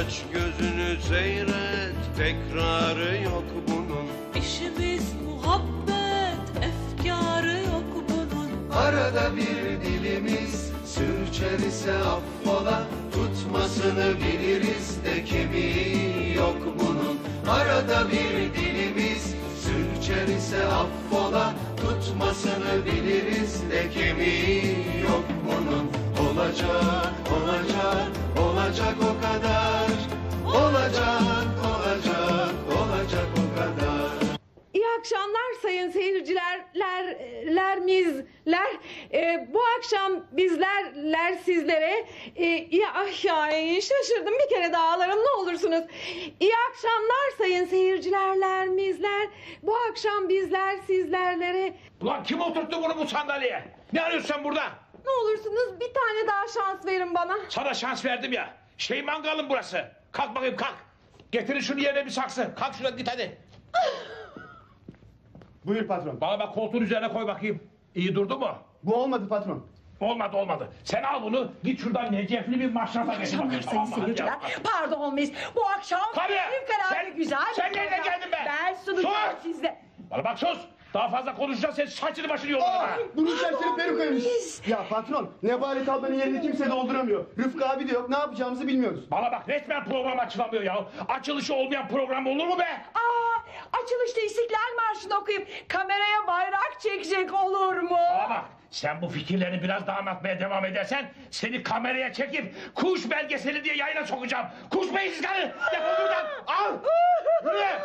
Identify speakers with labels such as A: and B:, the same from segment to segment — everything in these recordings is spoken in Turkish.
A: Aç gözünü seyret, tekrarı yok bunun.
B: İşimiz muhabbet, efkarı yok bunun.
A: Arada bir dilimiz sürçer ise affola, tutmasını biliriz de kemiği yok bunun. Arada bir dilimiz sürçer ise affola, tutmasını biliriz de kemiği yok bunun. Olacak, olacak, olacak o kadar. Olacak, olacak, olacak o kadar.
C: İyi akşamlar sayın seyirciler, bu akşam bizler sizlere ay şaşırdım bir kere daha alarım ne olursunuz. İyi akşamlar sayın seyirciler, bu akşam bizler sizlerlere.
D: Ulan kim oturttu bunu bu sandalyeye? Ne arıyorsun sen burada?
C: Ne olursunuz bir tane daha şans verin bana.
D: Sana şans verdim ya. Mangalım burası. Kalk bakayım kalk. Getirin şunu yerine bir saksı. Kalk şuna git hadi.
E: Buyur patron.
D: Bana bak koltuğun üzerine koy bakayım. İyi durdu mu?
E: Bu olmadı patron.
D: Olmadı. Sen al bunu. Git şuradan necefli bir maşrafa getir bakayım.
F: Sayın seyirciler, pardon biz bu akşam fevkalade güzel.
D: Sen nereden geldin be?
F: Ben sunacağım sizde.
D: Bana bak sus. Daha fazla konuşacaksan saçını başını yolarım ha.
E: Bunun içerisine peruk. Ya patron, Nebahat ablanın yerini kimse dolduramıyor. Rıfkı abi de yok, ne yapacağımızı bilmiyoruz.
D: Bana bak resmen program açılamıyor ya. Açılışı olmayan program olur mu be?
F: Açılışta İstiklal Marşı'nı okuyup kameraya bayrak çekecek olur mu?
D: Bana bak. Sen bu fikirlerini biraz daha anlatmaya devam edersen seni kameraya çekip kuş belgeseli diye yayına sokacağım. Kuş beyinsiz karı! Defol buradan! Al! Buraya!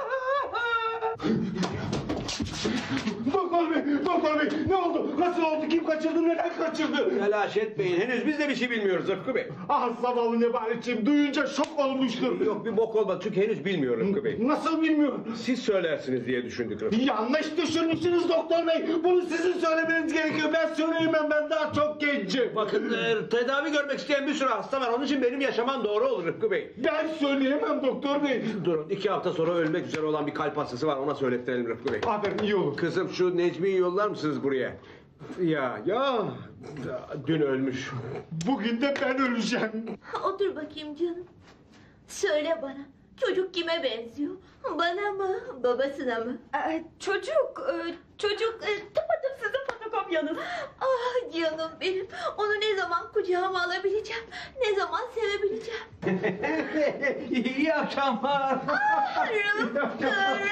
E: Doktor bey, ne oldu? Nasıl oldu? Kim kaçırdı? Neden kaçırdı?
G: Telaş etmeyin. Henüz biz de bir şey bilmiyoruz Rıfkı Bey.
E: Ah zavallı Nebahat'ciğim, duyunca şok olmuştur.
G: Yok bir bok olmadı çünkü henüz bilmiyor Rıfkı Bey.
E: Nasıl bilmiyorum.
G: Siz söylersiniz diye düşündük Rıfkı.
E: Yanlış düşünmüşsünüz doktor bey. Bunu sizin söylemeniz gerekiyor. Ben söyleyemem, ben daha çok gencim.
G: Bakın tedavi görmek isteyen bir sürü hasta var. Onun için benim yaşamam doğru olur Rıfkı Bey.
E: Ben söyleyemem doktor bey.
G: Durun 2 hafta sonra ölmek üzere olan bir kalp hastası var. Ona söylettirelim Rıfkı Bey.
E: Aferin, iyi olur.
G: Kızım şu Necmi'yi yollar mısınız buraya? Ya dün ölmüş.
E: Bugün de ben öleceğim.
H: Otur bakayım canım. Söyle bana. Çocuk kime benziyor? Bana mı? Babasına mı?
B: Çocuk tıpatıp sizin fotokopyanız.
H: Ah canım benim. Onu ne zaman kucağıma alabileceğim? Ne zaman sevebileceğim?
G: İyi akşamlar.
H: Rıfkı.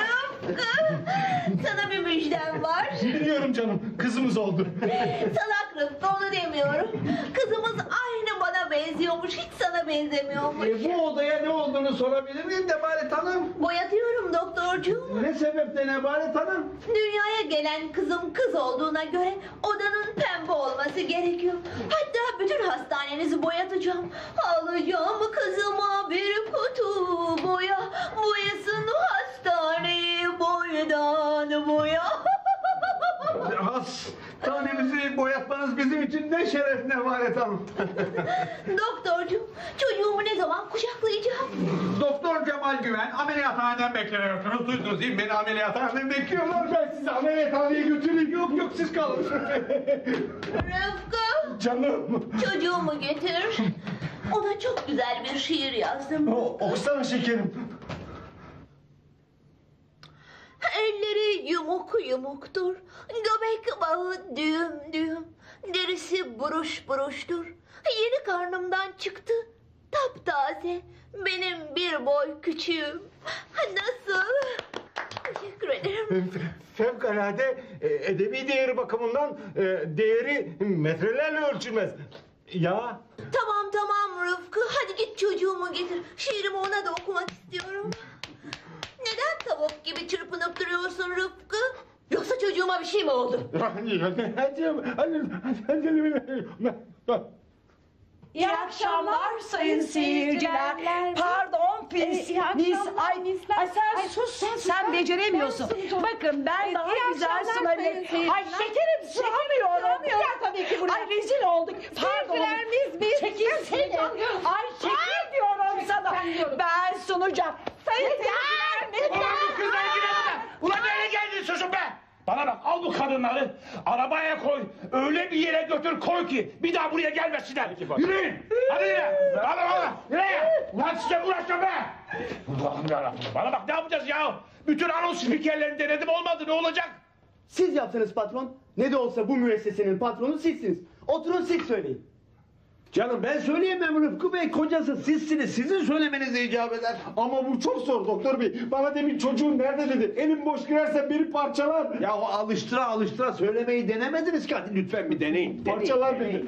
H: Sana bir müjdem var.
E: Biliyorum canım, kızımız oldu.
H: Salak Rıfkı, onu demiyorum. Kızımız aynı bana benziyormuş. Hiç sana benzemiyormuş.
G: Bu odaya ne olduğunu sorabilir miyim Nebahat Hanım?
H: Boyatıyorum doktorcuğum.
G: Ne sebeple Nebahat Hanım?
H: Dünyaya gelen kızım kız olduğuna göre odanın pembe olması gerekiyor. Hatta bütün hastanenizi boyatacağım. Alacağım kızıma bir kutu boya. Boyasın hastaneyi boydan boya.
G: Hastanemizi boyatmanız bizim için ne şeref Nebahat Hanım.
H: Doktorcuğum, çocuğumu ne zaman kucaklayacağım?
G: Doktor Cemal Güven ameliyathaneden bekleniyorsunuz. Duydunuz değil mi? Beni ameliyathaneden bekliyorlar.
E: Ben sizi ameliyathaneye götüreyim.
G: Yok siz kalın.
H: Rıfkı,
E: Canım.
H: çocuğumu getir. Ona çok güzel bir şiir yazdım.
E: Okusana şekerim.
H: Elleri yumuk yumuktur, göbek bağı düğüm düğüm, derisi buruş buruştur. Yeni karnımdan çıktı, taptaze, benim bir boy küçüğüm. Nasıl? Teşekkür ederim.
E: Fevkalade edebi değeri bakımından değeri metrelerle ölçülmez. Ya
H: Tamam Rıfkı, hadi git çocuğumu getir. Şiirimi ona da okumak istiyorum. Neden tavuk gibi çırpınıp duruyorsun Rıfkı? Yoksa çocuğuma bir şey mi oldu?
F: İyi akşamlar sayın seyirciler. Pardon biz sen sus sen beceremiyorsun. Bakın ben daha güzel sunabilirim. Ay şekerim sığamıyorum. Ya tabii ki buraya. Ay rezil olduk. Pardon. Çekilsene. Ay çekil diyorum sana. Ben sunacağım. Sayın seyirciler.
D: Ulan bu kızlar yine burada. Ulan nereye geldin susun be? Bana bak al bu kadınları arabaya koy öyle bir yere götür koy ki bir daha buraya gelmesinler. Yürüyün. Hadi yürü. Hadi. Yürü. Lan size uğraşacağım be. Allah'ım yarabbim. Bana bak ne yapacağız ya? Bütün anons spikerlerini denedim olmadı ne olacak?
E: Siz yapsanız patron. Ne de olsa bu müessesenin patronu sizsiniz. Oturun siz söyleyin.
I: Canım ben söyleyemem Rıfkı Bey, kocası sizsiniz. Sizin söylemeniz icap eder.
G: Ama bu çok zor doktor bey. Bana demin çocuğun nerede dedi. Elim boş girerse beni parçalar.
I: Ya o alıştıra söylemeyi denemediniz ki. Hadi lütfen bir deneyin.
G: Parçalar beni.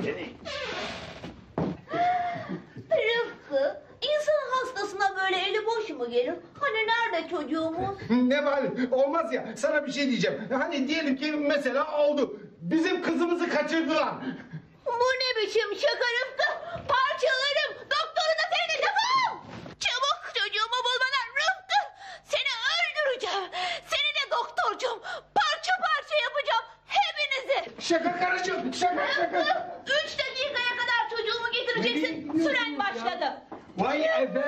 H: Rıfkı, insan hastasına böyle eli boş mu gelir? Hani nerede çocuğumuz?
G: Ne var? Olmaz ya. Sana bir şey diyeceğim. Hani diyelim ki mesela oldu. Bizim kızımızı kaçırdılar.
H: Bu ne biçim şaka Rıfkı? Parçalarım. Doktoru da seni defol. Çabuk çocuğumu bulmana Rıfkı. Seni öldüreceğim. Seni de doktorcum. Parça parça yapacağım. Hepinizi.
G: Şaka karıcığım. Şaka.
H: 3 dakikaya kadar çocuğumu getireceksin. Süren başladı.
J: Vay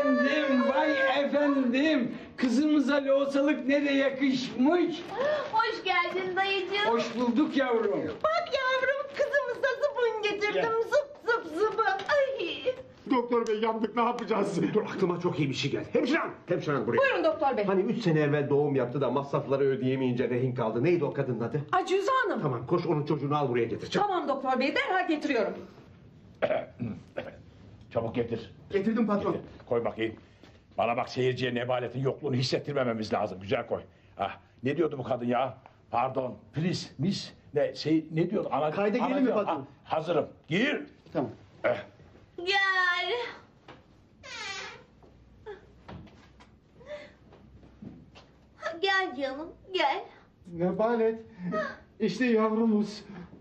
J: efendim. Kızımıza loğusalık ne de yakışmış.
H: Hoş geldin dayıcığım.
J: Hoş bulduk yavrum.
H: Bak yavrum kızımıza zıbın getirdim. Zıp zıbın. Ay.
G: Doktor bey yandık ne yapacağız?
I: Dur aklıma çok iyi bir şey geldi. Hemşire buraya.
C: Buyurun doktor bey.
I: Hani 3 sene evvel doğum yaptı da masrafları ödeyemeyince rehin kaldı. Neydi o kadının adı?
C: Acuza Hanım.
I: Tamam koş onun çocuğunu al buraya getir. Çabuk.
C: Tamam doktor bey, derhal getiriyorum.
D: Çabuk getir.
E: Getirdim patron.
D: Getir. Koy bakayım. Bana bak seyirciye Nebalet'in yokluğunu hissettirmememiz lazım. Güzel koy. Ah, ne diyordu bu kadın ya? Pardon, please, miss. Ne diyordu?
E: Kayda girelim mi patron?
D: Hazırım. Gir.
E: Tamam.
H: Gel. Gel canım gel.
G: Nebalet. İşte yavrumuz.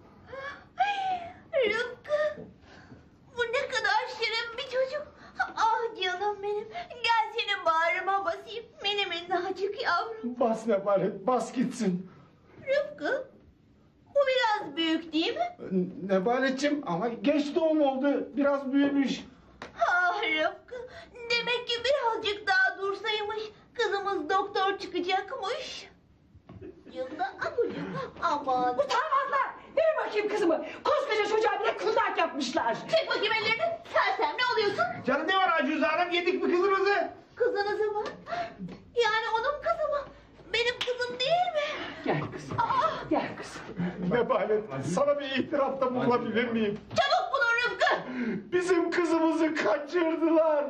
H: Rıfkı. Bu ne kadar şirin bir çocuk. Ah canım benim. Gel senin bağrıma basayım. Benim minnacık yavrum.
G: Bas Nebalet bas gitsin.
H: Rıfkı. Bu biraz büyük değil mi?
G: Nebaletciğim ama geç doğum oldu. Biraz büyümüş.
H: Ah Rıfkı. Demek ki birazcık daha dursaymış. Kızımız doktor çıkacakmış. Yılda abucum. Aman.
F: Utanmazlar. Ver bakayım kızımı. Koskoca çocuğa bile kundak yapmışlar.
H: Çek bakayım ellerini. Sersem ne oluyorsun?
G: Canım ne var Acuza Hanım yedik mi kızımızı?
H: Kızınızı mı? Yani onun kızı mı? Benim kızım değil mi?
F: Gel kızım. Gel kızım.
G: Nebalet sana bir itirafta bulunabilir miyim?
H: Çabuk bulun Rıfkı.
G: Bizim kızımızı kaçırdılar.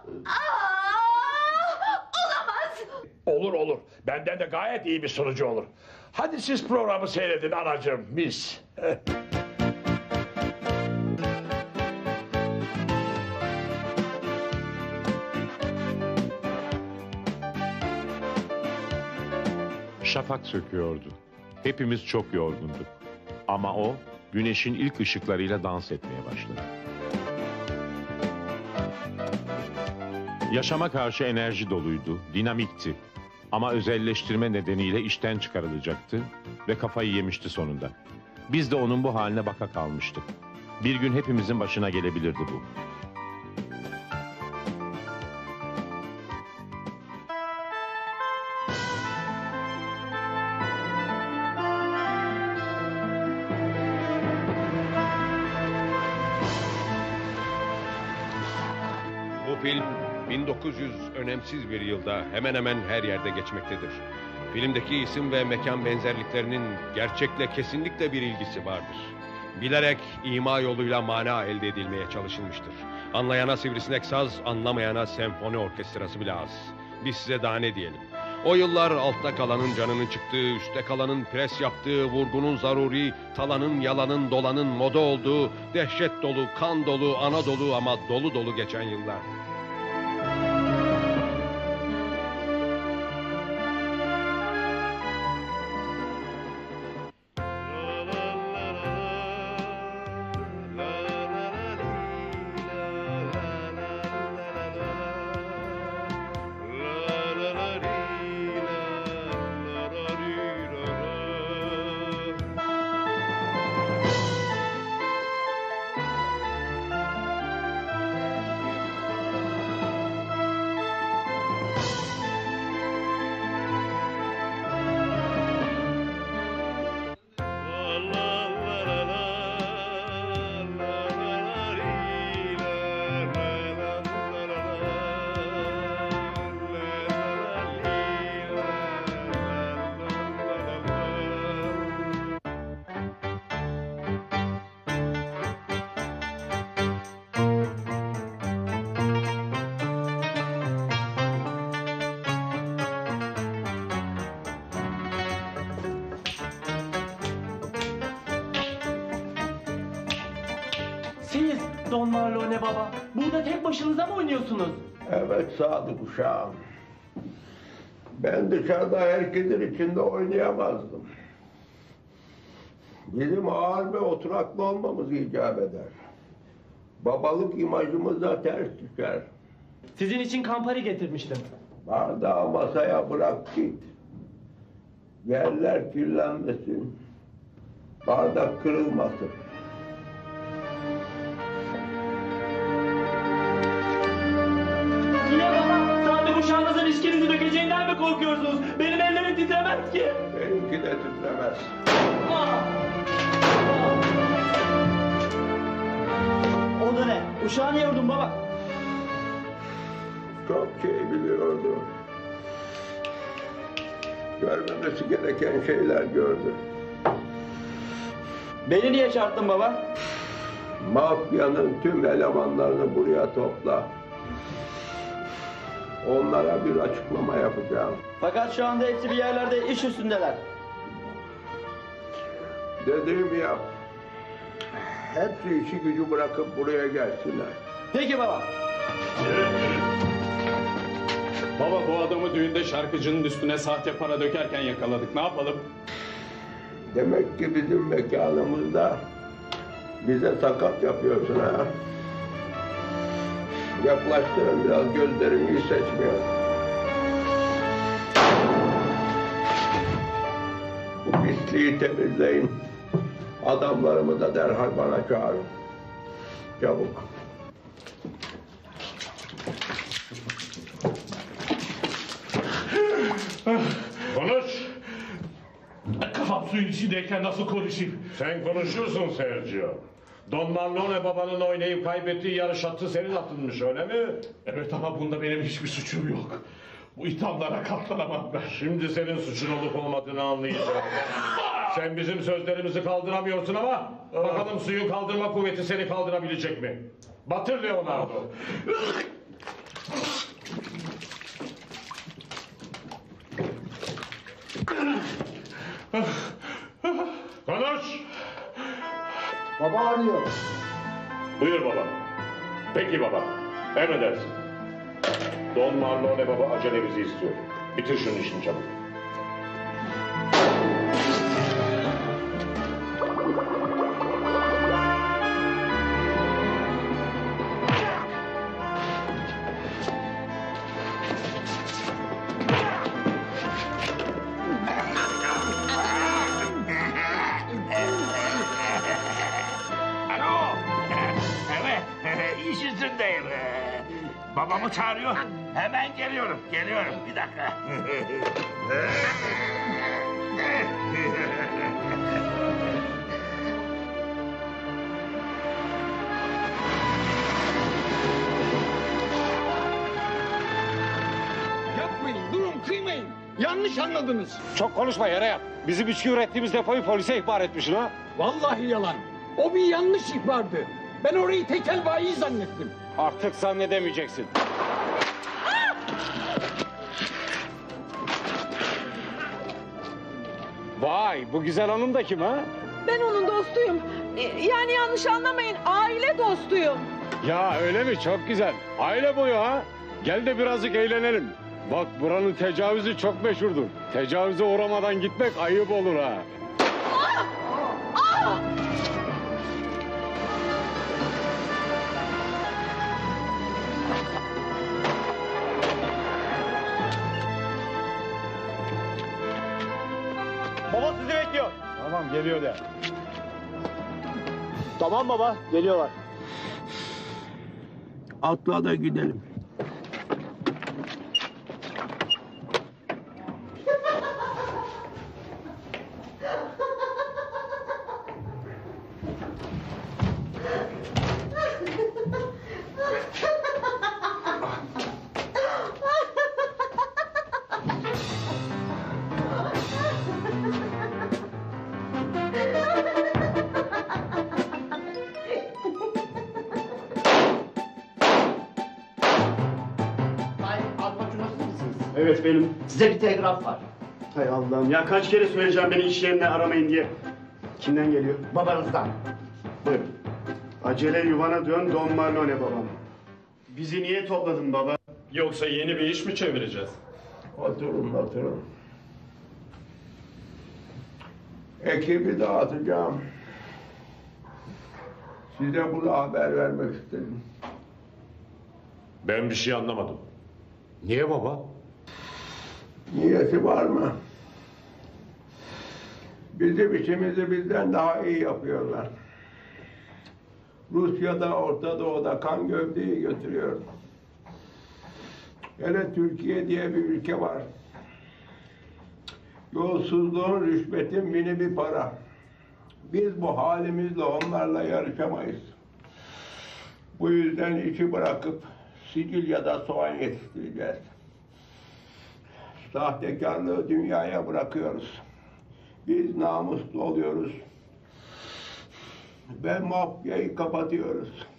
H: Olamaz.
D: Olur. Benden de gayet iyi bir sonucu olur. Hadi siz programı seyredin anacığım, mis.
K: Şafak söküyordu. Hepimiz çok yorgunduk. Ama o, güneşin ilk ışıklarıyla dans etmeye başladı. Yaşama karşı enerji doluydu, dinamikti. Ama özelleştirme nedeniyle işten çıkarılacaktı ve kafayı yemişti sonunda. Biz de onun bu haline baka kalmıştık. Bir gün hepimizin başına gelebilirdi bu.
L: Bu film 1900 önemsiz bir yılda hemen hemen her yerde geçmektedir. Filmdeki isim ve mekan benzerliklerinin gerçekle kesinlikle bir ilgisi vardır. Bilerek ima yoluyla mana elde edilmeye çalışılmıştır. Anlayana sivrisinek saz, anlamayana senfoni orkestrası bile az. Biz size daha ne diyelim? O yıllar altta kalanın canının çıktığı, üstte kalanın pres yaptığı, vurgunun zaruri, talanın, yalanın, dolanın moda olduğu, dehşet dolu, kan dolu, ana dolu ama dolu dolu geçen yıllar.
M: Siz Don Marlone baba, burada tek başınıza mı oynuyorsunuz?
N: Evet Sadık uşağım. Ben dışarıda herkesin içinde oynayamazdım. Bizim ağır ve oturaklı olmamız icap eder. Babalık imajımıza ters düşer.
M: Sizin için Campari getirmiştim.
N: Bardağı masaya bırak git. Yerler kirlenmesin. Bardak kırılmasın.
M: Niye baba? Sadık uşağınızın içkinizi dökeceğinden mi korkuyorsunuz? Benim ellerim titremez ki.
N: Benimki de titremez.
M: O da ne? Uşağı niye vurdun baba?
N: Çok şey biliyordu. Görmemesi gereken şeyler gördü.
M: Beni niye çarptın baba?
N: Mafyanın tüm elemanlarını buraya topla. Onlara bir açıklama yapacağım.
M: Fakat şu anda hepsi bir yerlerde iş üstündeler.
N: Dediğimi yap. Hepsi işi gücü bırakıp buraya gelsinler.
M: Peki baba.
O: Baba bu adamı düğünde şarkıcının üstüne sahte para dökerken yakaladık. Ne yapalım?
N: Demek ki bizim mekanımızda bize sakat yapıyorsun ha. Yaklaştırın biraz, gözlerim iyi seçmiyor. Bu pisliği temizleyin. Adamlarımı da derhal bana çağırın. Çabuk.
D: Konuş. Kafam suyun içindeyken nasıl konuşayım?
K: Sen konuşursun Sergio. Don Marlone babanın oynayıp kaybettiği yarış atı senin atınmış öyle mi?
D: Evet ama bunda benim hiçbir suçum yok. Bu ithamlara katlanamam ben.
K: Şimdi senin suçun olup olmadığını anlayacağım. Sen bizim sözlerimizi kaldıramıyorsun ama bakalım suyun kaldırma kuvveti seni kaldırabilecek mi? Batır Leonardo. Konuş.
E: Baba arıyor.
K: Buyur baba. Peki baba. Emredersin. Don Marlone baba acelemizi istiyor. Bitir şunun işini çabuk.
D: İş üstündeyim. Babamı çağırıyor. Hemen geliyorum. Bir dakika.
J: Yapmayın, durun, kıymayın. Yanlış anladınız.
P: Çok konuşma, yere yat. Bizim içki ürettiğimiz depoyu polise ihbar etmişsin ha.
J: Vallahi yalan. O bir yanlış ihbardı. Ben orayı tekel bayi zannettim.
P: Artık zannedemeyeceksin. Vay, bu güzel hanım da kim ha?
C: Ben onun dostuyum. Yani yanlış anlamayın, aile dostuyum.
P: Ya öyle mi? Çok güzel. Aile boyu ha. Gel de birazcık eğlenelim. Bak buranın tecavüzü çok meşhurdur. Tecavüze uğramadan gitmek ayıp olur ha.
M: Baba sizi bekliyor.
P: Tamam, geliyor de.
M: Tamam baba, geliyorlar.
N: Atla da gidelim.
E: Evet benim.
F: Size bir telgraf var.
E: Hay Allah'ım ya, kaç kere söyleyeceğim beni iş yerinde aramayın diye. Kimden geliyor?
F: Babanızdan.
E: Buyurun. Acele yuvana dön Don Marlone babam. Bizi niye topladın baba?
O: Yoksa yeni bir iş mi çevireceğiz?
N: Oturun, oturun. Ekibi dağıtacağım. Size bunu haber vermek istedim.
K: Ben bir şey anlamadım. Niye baba?
N: Niyeti var mı? Bizim işimizi bizden daha iyi yapıyorlar. Rusya'da, Orta Doğu'da kan gövdeyi götürüyor. Hele Türkiye diye bir ülke var. Yolsuzluğun, rüşvetin bini bir para. Biz bu halimizle onlarla yarışamayız. Bu yüzden işi bırakıp Sicilya'da soğan yetiştireceğiz. Sahtekarlığı dünyaya bırakıyoruz. Biz namuslu oluyoruz. Ve mafyayı kapatıyoruz.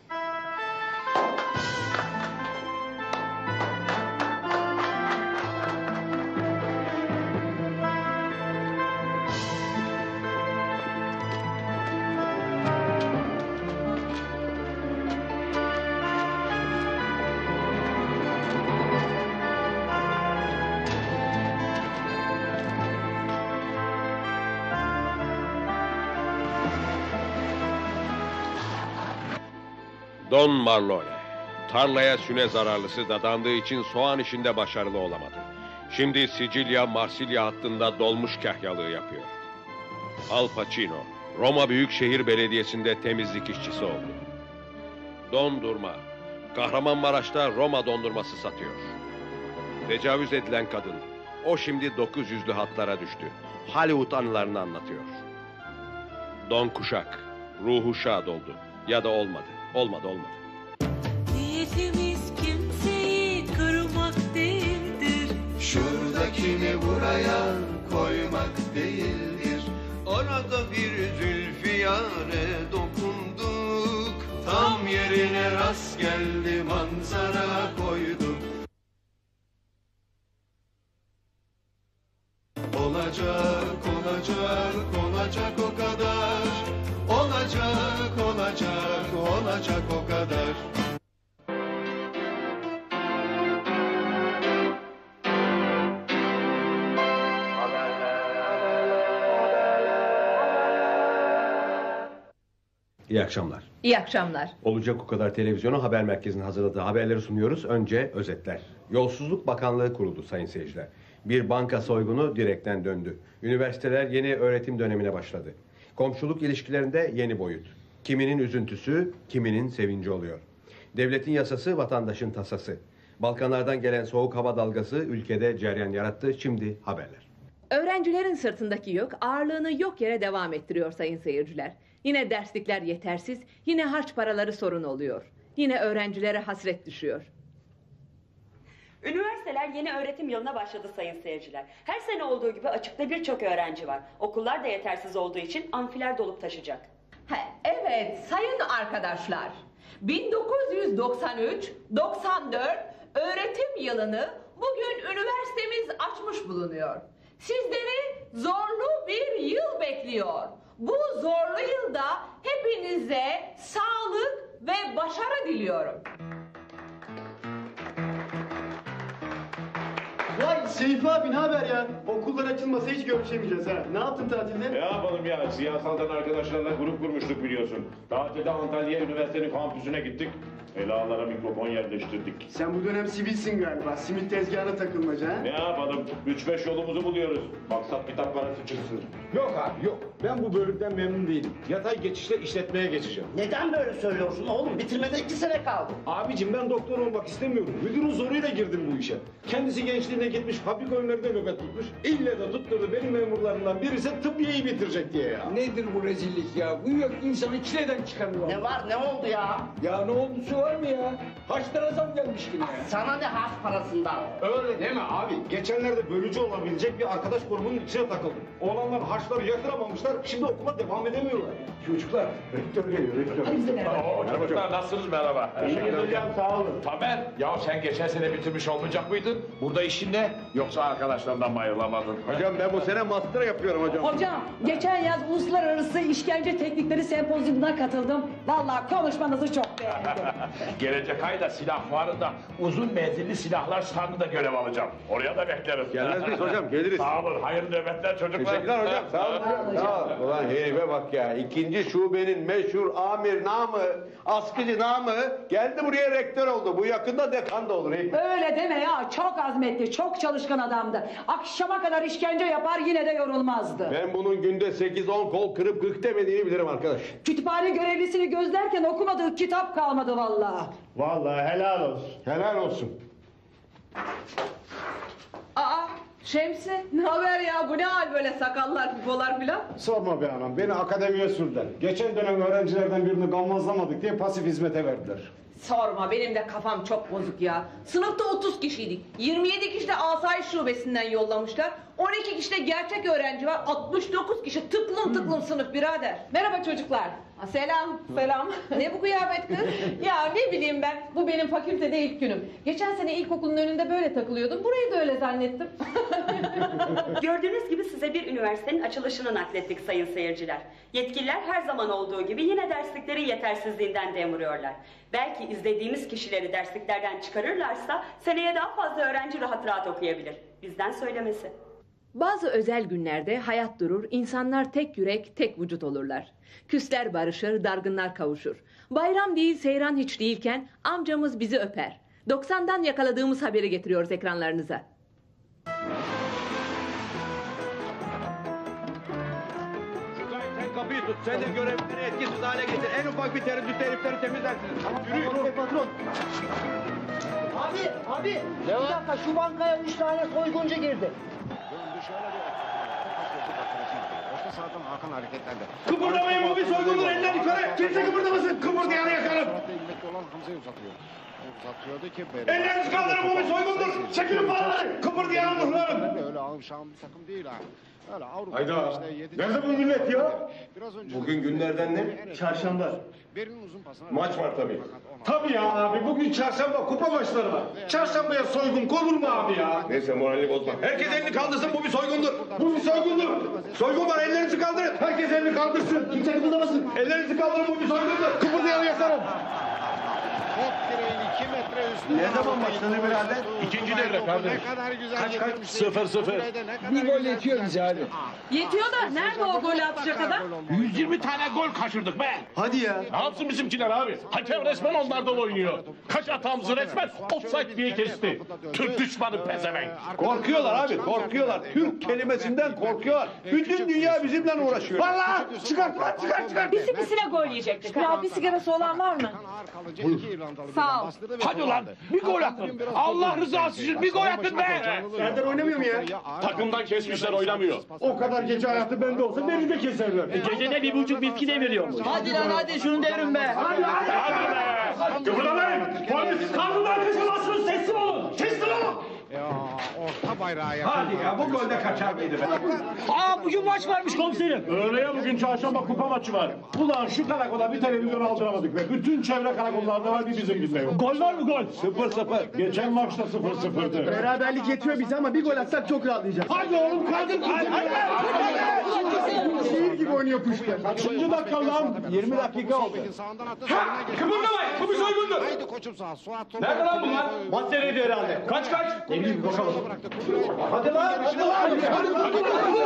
L: Don Marlone, tarlaya süne zararlısı dadandığı için soğan işinde başarılı olamadı. Şimdi Sicilya-Marsilya hattında dolmuş kahyalığı yapıyor. Al Pacino, Roma Büyükşehir Belediyesi'nde temizlik işçisi oldu. Dondurma, Kahramanmaraş'ta Roma dondurması satıyor. Tecavüz edilen kadın, o şimdi 900'lü hatlara düştü. Hollywood anılarını anlatıyor. Don Kuşak, ruhu şad oldu ya da olmadı. Olmadı.
B: Niyetimiz kimseyi kırmak değildir.
A: Şuradakini buraya koymak değildir. Orada bir zülfiyare dokunduk. Tam yerine rast geldi manzara koyduk. Olacak, olacak, olacak o kadar. Olacak, olacak, olacak o kadar.
Q: İyi akşamlar.
R: İyi akşamlar.
Q: Olacak o kadar televizyonu haber merkezinin hazırladığı haberleri sunuyoruz. Önce özetler. Yolsuzluk Bakanlığı kuruldu sayın seyirciler. Bir banka soygunu direkten döndü. Üniversiteler yeni öğretim dönemine başladı. Komşuluk ilişkilerinde yeni boyut. Kiminin üzüntüsü, kiminin sevinci oluyor. Devletin yasası, vatandaşın tasası. Balkanlardan gelen soğuk hava dalgası ülkede cereyan yarattı. Şimdi haberler.
R: Öğrencilerin sırtındaki yük ağırlığını yok yere devam ettiriyor sayın seyirciler. Yine derslikler yetersiz, yine harç paraları sorun oluyor. Yine öğrencilere hasret düşüyor.
S: Üniversiteler yeni öğretim yılına başladı sayın seyirciler. Her sene olduğu gibi açıkta birçok öğrenci var. Okullar da yetersiz olduğu için amfiler dolup taşacak.
R: Evet sayın arkadaşlar. 1993-94 öğretim yılını bugün üniversitemiz açmış bulunuyor. Sizleri zorlu bir yıl bekliyor. Bu zorlu yılda hepinize sağlık ve başarı diliyorum.
E: Vay Seyfi abi ne haber ya? Okullar açılmasa hiç görüşemeyeceğiz ha. Ne yaptın tatilde?
K: Ne yapalım ya? Siyasaldan arkadaşlarla grup kurmuştuk biliyorsun. Tatilde Antalya Üniversitesi'nin kampüsüne gittik. Elalara mikrofon yerleştirdik.
E: Sen bu dönem sivilsin galiba. Simit tezgahına takılmaca ha?
K: Ne yapalım? 3-5 yolumuzu buluyoruz. Maksat kitap parası çıksın.
I: Yok abi yok. Ben bu bölümden memnun değilim. Yatay geçişle işletmeye geçeceğim.
T: Neden böyle söylüyorsun oğlum? Bitirmede 2 sene kaldı.
I: Abicim ben doktor olmak istemiyorum. Müdürün zoruyla girdim bu işe. Kendisi gençliğine gitmiş fabrika önlerinde nöbet tutmuş. İlle de tutturdu benim memurlarımdan birisi tıbbiyeyi bitirecek diye ya.
J: Nedir bu rezillik ya? Bu yok insanı çileden çıkarıyor.
T: Ne var ne oldu ya?
J: Ya ne oldusu var mı ya? Haçlara zam gelmiş yine ya.
T: Sana ne harç parasından?
I: Öyle deme abi. Geçenlerde bölücü olabilecek bir arkadaş grubunun içine takıldım. Oğlanlar harçları yatıramamışlar. Şimdi okula devam edemiyorlar. Çocuklar rektör geliyor rektör.
K: Merhaba çocuklar, nasılsınız? Merhaba.
I: Teşekkür ederim.
K: Sağ olun. Tamer, ya sen geçen sene bitirmiş olmayacak mıydın? Burada işin ne?
D: Yoksa arkadaşlarından mı ayrılamadın?
I: Hocam ben bu sene master yapıyorum hocam.
F: Hocam geçen yaz Uluslararası İşkence Teknikleri Sempozyumuna katıldım. Vallahi konuşmanızı çok beğendim.
D: Gelecek ayda silah fuarında uzun menzilli silahlar standında görev alacağım. Oraya da bekleriz.
I: Gelmez miyiz hocam? Geliriz.
D: Sağ olun. Hayırlı nöbetler çocuklar.
I: Teşekkürler hocam. Sağ olun. Sağ olun. Ulan herife bak ya. 2. şubenin meşhur amir namı, askıcı namı geldi buraya rektör oldu. Bu yakında dekan da olur.
F: Öyle deme ya, çok azmetli, çok çalışkan adamdı. Akşama kadar işkence yapar yine de yorulmazdı.
I: Ben bunun günde 8-10 kol kırıp gık demediğini bilirim arkadaş.
F: Kütüphane görevlisini gözlerken okumadığı kitap kalmadı vallahi.
I: Vallahi helal olsun. Helal olsun.
R: Aa Şemsi ne haber ya? Bu ne hal böyle sakallar, pipolar filan?
P: Sorma be anam, beni akademiye sürdüler. Geçen dönem öğrencilerden birini gammazlamadık diye pasif hizmete verdiler.
R: Sorma benim de kafam çok bozuk ya. Sınıfta 30 kişiydik. 27 kişi de asayiş şubesinden yollamışlar. 12 kişi de gerçek öğrenci var. 69 kişi tıklım tıklım sınıf birader. Merhaba çocuklar. Selam. Selam. Ne bu kıyafet kız? Ya ne bileyim ben. Bu benim fakültede ilk günüm. Geçen sene ilkokulun önünde böyle takılıyordum. Burayı da öyle zannettim.
S: Gördüğünüz gibi size bir üniversitenin açılışını naklettik sayın seyirciler. Yetkililer her zaman olduğu gibi yine dersliklerin yetersizliğinden dem vuruyorlar. Belki izlediğimiz kişileri dersliklerden çıkarırlarsa seneye daha fazla öğrenci rahat rahat okuyabilir. Bizden söylemesi.
R: Bazı özel günlerde hayat durur, insanlar tek yürek, tek vücut olurlar. Küsler barışır, dargınlar kavuşur. Bayram değil, seyran hiç değilken amcamız bizi öper. 90'dan yakaladığımız haberi getiriyoruz ekranlarınıza.
Q: Sen kapıyı tut. Sen de görevleri etkisiz hale getir. En ufak bir tereddüt herifleri temizlersiniz. Tamam, yürü.
E: Patron. Abi. Bir dakika şu bankaya 3 tane soyguncu girdi.
P: Orta sahadan Hakan hareketlendi.
D: Kıpırdamayın, bu bir soygundur. Eller yukarı. Kimse kıpırdamasın. Kıpırdayanı yakarım.
P: Uzatıyordu ki
D: Ellerinizi kaldırın, bu bir soygundur. Çekilin paraları. Kıpırdayanı mıhlarım.
P: Öyle avşan bir takım değil ha. Öyle Avrupa
I: Hayda. Nerede bu millet ya? Bugün günlerden ne?
E: Çarşamba.
I: Maç var tabii.
D: Tabii ya abi, bugün çarşamba kupa maçları var. Çarşambaya soygun konur mu abi ya?
I: Neyse moralini bozma. Herkes elini kaldırsın, bu bir soygundur.
D: Bu bir soygundur.
I: Soygun var, ellerinizi kaldırın.
D: Herkes elini kaldırsın.
E: Kimse kıpırdamasın.
D: Ellerinizi kaldırın, bu bir soygundur. Kıpırdayanı yakarım.
P: Top direğin 2 metre üstünde.
E: Ne zaman başladı birader?
D: İkinci devre kardeş.
P: Ne kadar güzel
D: Kaç?
P: getirmişti.
D: 0-0.
P: Bir gol yetiyor bize abi.
R: Yetiyor da nerede o golü atacak adam?
D: 120 tane gol kaçırdık be.
E: Hadi ya.
D: Ne yapsın bizimkiler abi? Hakem resmen onlardan oynuyor. Kaç hatamızı resmen offside diye kesti. Türk düşmanı pezevenk.
I: Korkuyorlar abi, korkuyorlar. Türk kelimesinden korkuyorlar. Bütün dünya bizimle uğraşıyor.
D: Vallahi çıkart lan, çıkart.
R: Birisine gol yiyecektik. Ya bir sigarası olan var mı? Sağ ol.
D: Hadi ulan bir gol atın. Allah rızası için bir gol atın be.
E: Serdar oynamıyor mu ya?
D: Takımdan kesmişler, oynamıyor.
I: O kadar gece hayatı bende olsa beni de keserler.
M: Gecede 1,5 viski deviriyormuş.
T: Hadi lan hadi şunu devrin be.
D: Hadi be. Kıpırdamayın. Polis kanunun arkasına basın, teslim olun. Teslim olun.
P: Ya orta bayrağı yakın.
D: Hadi ya, bu golde kaçar mıydı be?
M: Aa bugün maç varmış komiserim.
D: Öyle ya, bugün çarşamba kupa maçı var. Ulan şu karakola bir televizyon aldıramadık be. Bütün çevre karakollarda var, bir bizimkinde yok.
M: Gol var mı gol?
D: 0-0. Geçen maçta 0-0'dı.
E: Beraberlik yetiyor bize ama bir gol atsak çok rahatlayacağız.
D: Hadi oğlum, kaldır.
E: Şehir gibi oynuyor kuşlar.
D: Kaçıncı dakika lan?
I: 20 dakika oldu.
P: Sağından attı.
D: Ha! Kıpırdamayın, bu bir soygundur.
P: Haydi koçum sağ. Suat topu.
D: Nerede lan bunlar? Maç seyrediyor herhalde. Kaç kaç? Ne bileyim, bakalım. Hadi lan, hadi lan. Hadi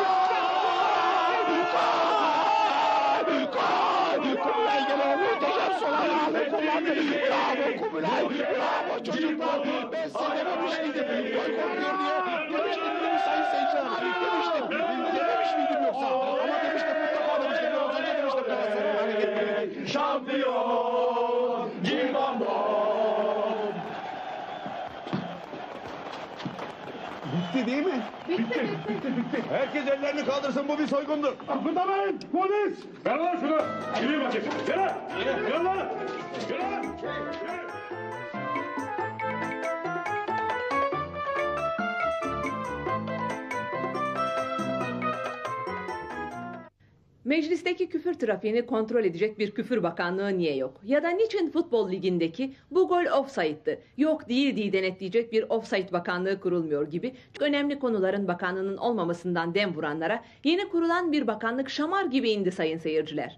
P: Bravo çocuklar. Ben size dememiştim. Gol kokuyor diye. Demiştim değil mi sayın seyirciler? Demiştim. Dememiş miydim yoksa? Ama demiştim mutlaka demiştim. Az önce demiştim. Galatasaray'ın hareketleri.
D: şampiyon Cimbombo.
I: Bitti değil mi?
D: Bitti.
I: Herkes ellerini kaldırsın, bu bir soygundur.
D: Kıpırdamayın, polis. Ver lan şunu. Yürü bakayım. Yürü. Yürü lan. Yürü lan. Yürü.
R: Meclisteki küfür trafiğini kontrol edecek bir küfür bakanlığı niye yok? Ya da niçin futbol ligindeki bu gol offside'tı, yok değil diye denetleyecek bir offside bakanlığı kurulmuyor gibi çok önemli konuların bakanlığının olmamasından dem vuranlara yeni kurulan bir bakanlık şamar gibi indi sayın seyirciler.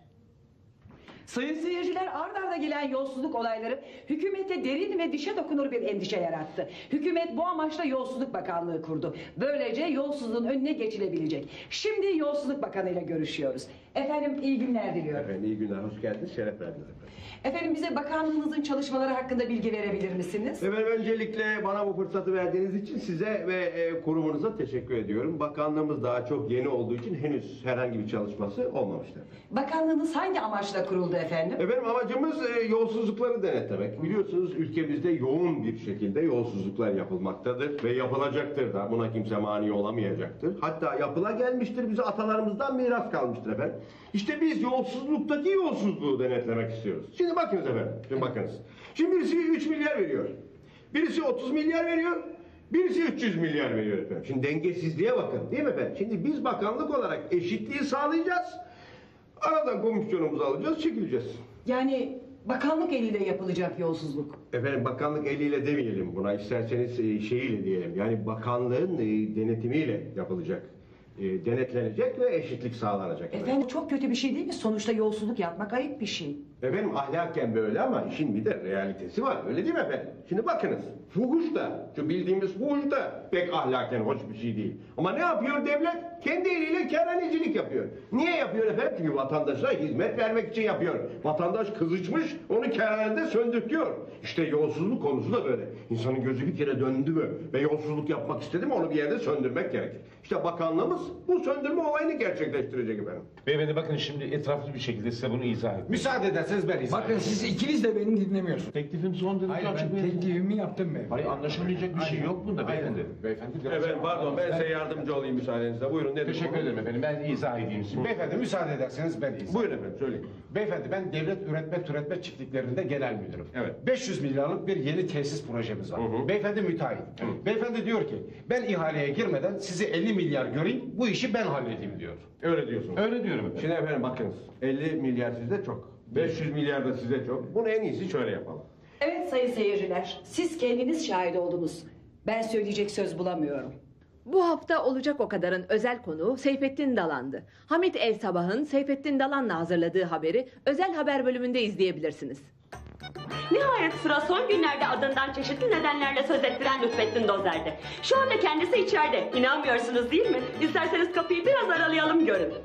F: Sayın seyirciler, ard arda gelen yolsuzluk olayları hükümete derin ve dişe dokunur bir endişe yarattı. Hükümet bu amaçla Yolsuzluk Bakanlığı kurdu. Böylece yolsuzluğun önüne geçilebilecek. Şimdi Yolsuzluk Bakanı ile görüşüyoruz. Efendim iyi günler diliyorum.
Q: Efendim iyi günler, hoş geldiniz, şeref verdiniz efendim.
F: Efendim bize bakanlığınızın çalışmaları hakkında bilgi verebilir misiniz?
Q: Efendim öncelikle bana bu fırsatı verdiğiniz için size ve kurumunuza teşekkür ediyorum. Bakanlığımız daha çok yeni olduğu için henüz herhangi bir çalışması olmamıştır.
F: Bakanlığınız hangi amaçla kuruldu efendim?
Q: Efendim amacımız yolsuzlukları denetlemek. Biliyorsunuz ülkemizde yoğun bir şekilde yolsuzluklar yapılmaktadır ve yapılacaktır da, buna kimse mani olamayacaktır. Hatta yapıla gelmiştir, bize atalarımızdan miras kalmıştır efendim. İşte biz yolsuzluktaki yolsuzluğu denetlemek istiyoruz. Şimdi bakınız efendim, Şimdi birisi 3 milyar veriyor. Birisi 30 milyar veriyor. Birisi 300 milyar veriyor efendim. Şimdi dengesizliğe bakın, değil mi efendim? Şimdi biz bakanlık olarak eşitliği sağlayacağız. Aradan komisyonumuzu alacağız, çekileceğiz.
F: Yani bakanlık eliyle yapılacak yolsuzluk.
Q: Efendim bakanlık eliyle demeyelim buna, isterseniz şeyiyle diyelim. Yani bakanlığın denetimiyle yapılacak. Denetlenecek ve eşitlik sağlanacak.
F: Efendim çok kötü bir şey değil mi? Sonuçta yolsuzluk yapmak ayıp bir şey.
Q: Efendim ahlaken böyle ama işin bir de realitesi var. Öyle değil mi efendim? Şimdi bakınız. Fuhuş da, şu bildiğimiz fuhuş da pek ahlaken hoş bir şey değil. Ama ne yapıyor devlet? Kendi eliyle kerhanecilik yapıyor. Niye yapıyor efendim? Çünkü vatandaşa hizmet vermek için yapıyor. Vatandaş kızışmış, onu kerhanede söndürtüyor. İşte yolsuzluk konusu da böyle. İnsanın gözü bir kere döndü mü ve yolsuzluk yapmak istedi mi onu bir yerde söndürmek gerekir. İşte bakanlığımız bu söndürme olayını gerçekleştirecek efendim.
K: Beyefendi bakın şimdi etraflı bir şekilde size bunu izah edeyim.
I: Müsaade ederseniz ben izah
J: Bakın siz ikiniz de beni dinlemiyorsunuz.
K: Teklifim son derece
J: Hayır
K: açık.
J: ben teklifimi yaptım beyefendi.
K: Hayır anlaşılmayacak bir şey yok bunda beyefendi.
I: Beyefendi
Q: Efendim pardon ben size yardımcı olayım müsaadenizle. Buyurun nedir?
K: Teşekkür ederim efendim. Ben izah edeyim size.
I: Beyefendi müsaade ederseniz ben izah.
Q: Buyurun efendim söyleyin.
I: Beyefendi ben devlet üretme türetme çiftliklerinde genel müdürüm.
Q: Evet.
I: 500 milyarlık bir yeni tesis projemiz var. Beyefendi müteahhit. Beyefendi diyor ki ben ihaleye girmeden sizi 50 milyar göreyim bu işi ben halledeyim diyor.
Q: Öyle diyorsunuz.
K: Öyle diyorum efendim.
Q: Şimdi efendim bakınız 50 milyar size çok. 500 milyar da size çok. Bunu en iyisi şöyle yapalım.
F: Evet sayın seyirciler, siz kendiniz şahit oldunuz. Ben söyleyecek söz bulamıyorum.
R: Bu hafta olacak o kadarın özel konuğu Seyfettin Dalan'dı. Hamit El Sabah'ın Seyfettin Dalan'la hazırladığı haberi özel haber bölümünde izleyebilirsiniz.
S: Nihayet sıra son günlerde adından çeşitli nedenlerle söz ettiren Lütfettin Dozer'de. Şu anda kendisi içeride. İnanmıyorsunuz değil mi? İsterseniz kapıyı biraz aralayalım görün.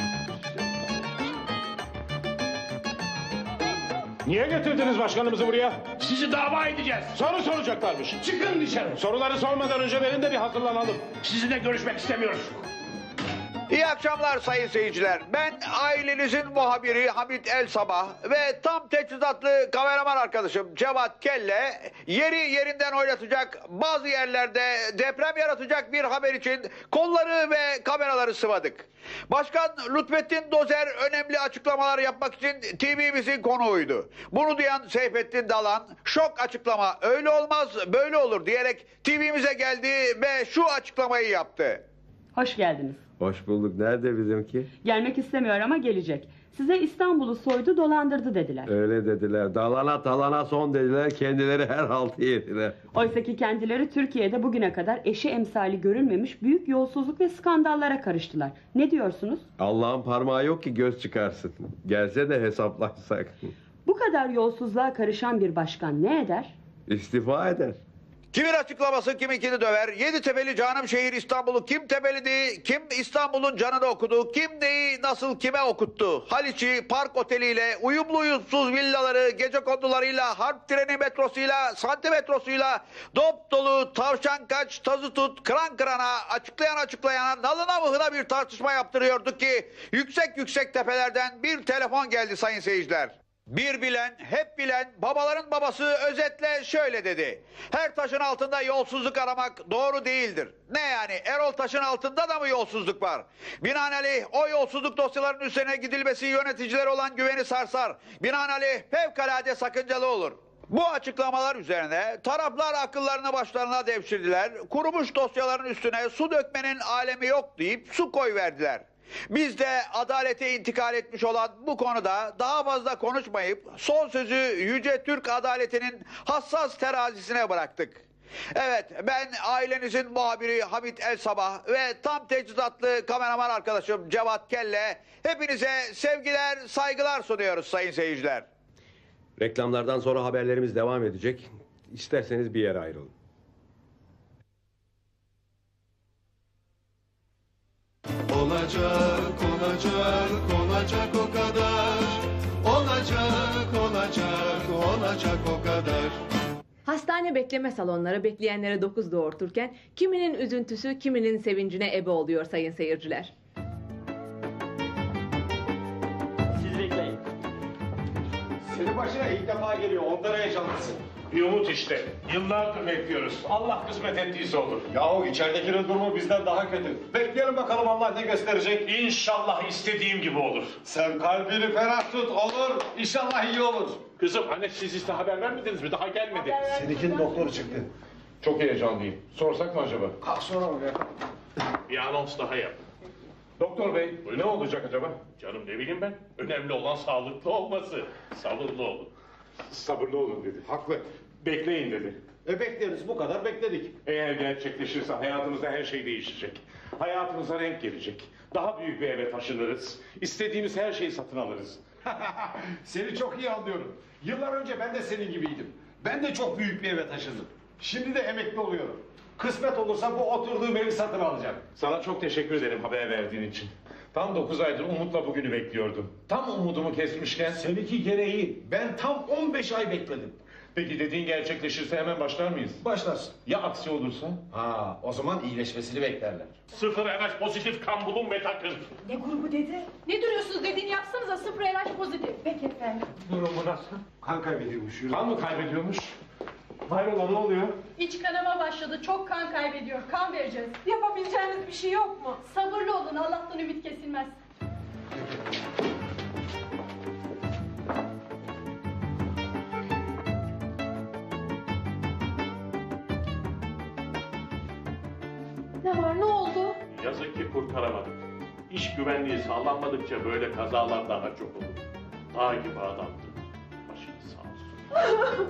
K: Niye getirdiniz başkanımızı buraya?
D: Sizi dava edeceğiz.
K: Soru soracaklarmış.
D: Çıkın dışarı.
K: Soruları sormadan önce verin de bir hazırlanalım.
D: Sizinle görüşmek istemiyoruz.
U: İyi akşamlar sayın seyirciler. Ben ailenizin muhabiri Hamit El Sabah ve tam teçhizatlı kameraman arkadaşım Cevat Kelle yeri yerinden oynatacak, bazı yerlerde deprem yaratacak bir haber için kolları ve kameraları sıvadık. Başkan Lütfettin Dozer önemli açıklamalar yapmak için TV'mizin konuğuydu. Bunu duyan Seyfettin Dalan şok açıklama öyle olmaz böyle olur diyerek TV'mize geldi ve şu açıklamayı yaptı.
S: Hoş geldiniz.
Q: Hoş bulduk. Nerede bizimki?
S: Gelmek istemiyor ama gelecek. Size İstanbul'u soydu dolandırdı dediler.
Q: Öyle dediler. Dalana talana son dediler. Kendileri her haltı yediler.
S: Oysaki kendileri Türkiye'de bugüne kadar eşi emsali görülmemiş büyük yolsuzluk ve skandallara karıştılar. Ne diyorsunuz?
Q: Allah'ın parmağı yok ki göz çıkarsın. Gelse de hesaplaşsak.
S: Bu kadar yolsuzluğa karışan bir başkan ne eder?
Q: İstifa eder.
U: Kimin açıklaması kiminkini döver? Yeditepe'li canım şehir İstanbul'u kim tepeledi? Kim İstanbul'un canını okudu? Kim neyi nasıl kime okuttu? Haliç'i park oteliyle, uyumlu uyumsuz villaları, gecekondularıyla, harp treni metrosuyla, santimetrosuyla, dop dolu, tavşan kaç, tazı tut, kıran kırana, açıklayana, nalına mıhına bir tartışma yaptırıyorduk ki yüksek tepelerden bir telefon geldi sayın seyirciler. Bir bilen, hep bilen, babaların babası özetle şöyle dedi. Her taşın altında yolsuzluk aramak doğru değildir. Ne yani Erol Taş'ın altında da mı yolsuzluk var? Binaenaleyh o yolsuzluk dosyalarının üzerine gidilmesi yöneticilere olan güveni sarsar. Binaenaleyh fevkalade sakıncalı olur. Bu açıklamalar üzerine taraflar akıllarını başlarına devşirdiler. Kurumuş dosyaların üstüne su dökmenin alemi yok deyip su koyverdiler. Biz de adalete intikal etmiş olan bu konuda daha fazla konuşmayıp son sözü Yüce Türk adaletinin hassas terazisine bıraktık. Evet, ben ailenizin muhabiri Hamit El Sabah ve tam teçhizatlı kameraman arkadaşım Cevat Kelle hepinize sevgiler, saygılar sunuyoruz sayın seyirciler.
Q: Reklamlardan sonra haberlerimiz devam edecek. İsterseniz bir yere ayrılın.
A: Olacak, olacak, olacak o kadar. Olacak, olacak, olacak o kadar.
R: Hastane bekleme salonları bekleyenlere 9 doğurturken kiminin üzüntüsü kiminin sevincine ebe oluyor sayın seyirciler.
M: Siz bekleyin.
I: Senin başına ilk defa geliyor. Ondan heyecanlısın.
D: Bir umut işte. Yıllardır bekliyoruz. Allah kısmet ettiyse olur.
I: Yahu içeridekinin durumu bizden daha kötü. Bekleyelim bakalım Allah ne gösterecek.
D: İnşallah istediğim gibi olur.
I: Sen kalbini ferah tut, olur. İnşallah iyi olur.
D: Kızım anesteziste haber vermediniz mi? Daha gelmedi.
I: Seninkinin doktoru çıktı.
D: Çok heyecanlıyım. Sorsak mı acaba?
I: Kalk sonra mı ya?
D: Bir anons daha yap. Doktor bey, ne olacak acaba? Canım ne bileyim ben. Önemli olan sağlıklı olması. Sabırlı olun. Sabırlı olun dedi. Haklı. Bekleyin dedi.
I: Bekleriz, bu kadar bekledik.
D: Eğer gerçekleşirse hayatımızda her şey değişecek. Hayatımıza renk gelecek. Daha büyük bir eve taşınırız. İstediğimiz her şeyi satın alırız.
I: Seni çok iyi anlıyorum. Yıllar önce ben de senin gibiydim. Ben de çok büyük bir eve taşındım. Şimdi de emekli oluyorum. Kısmet olursa bu oturduğum evi satın alacağım.
D: Sana çok teşekkür ederim haber verdiğin için. Tam 9 aydır umutla bugünü bekliyordum. Tam umudumu kesmişken...
I: Seninki gereği. Ben tam 15 ay bekledim.
D: Peki dediğin gerçekleşirse hemen başlar mıyız?
I: Başlarsın.
D: Ya aksi olursa?
I: Ha, o zaman iyileşmesini beklerler.
D: 0 RH pozitif kan bulun ve takın.
F: Ne grubu dedi?
H: Ne duruyorsunuz dediğini yapsanıza 0 RH pozitif.
F: Peki efendim.
D: Durumu nasıl?
I: Kan kaybediyormuş. Yürü.
D: Kan mı kaybediyormuş? Hayrola ne oluyor?
H: İç kanama başladı. Çok kan kaybediyor. Kan vereceğiz.
C: Yapabileceğiniz bir şey yok mu?
H: Sabırlı olun. Allah'tan ümit kesilmez.
C: Ne var, ne oldu?
D: Yazık ki kurtaramadık. İş güvenliği sağlanmadıkça böyle kazalar daha çok olur. Dağ gibi adamdı. Başınız sağ olsun.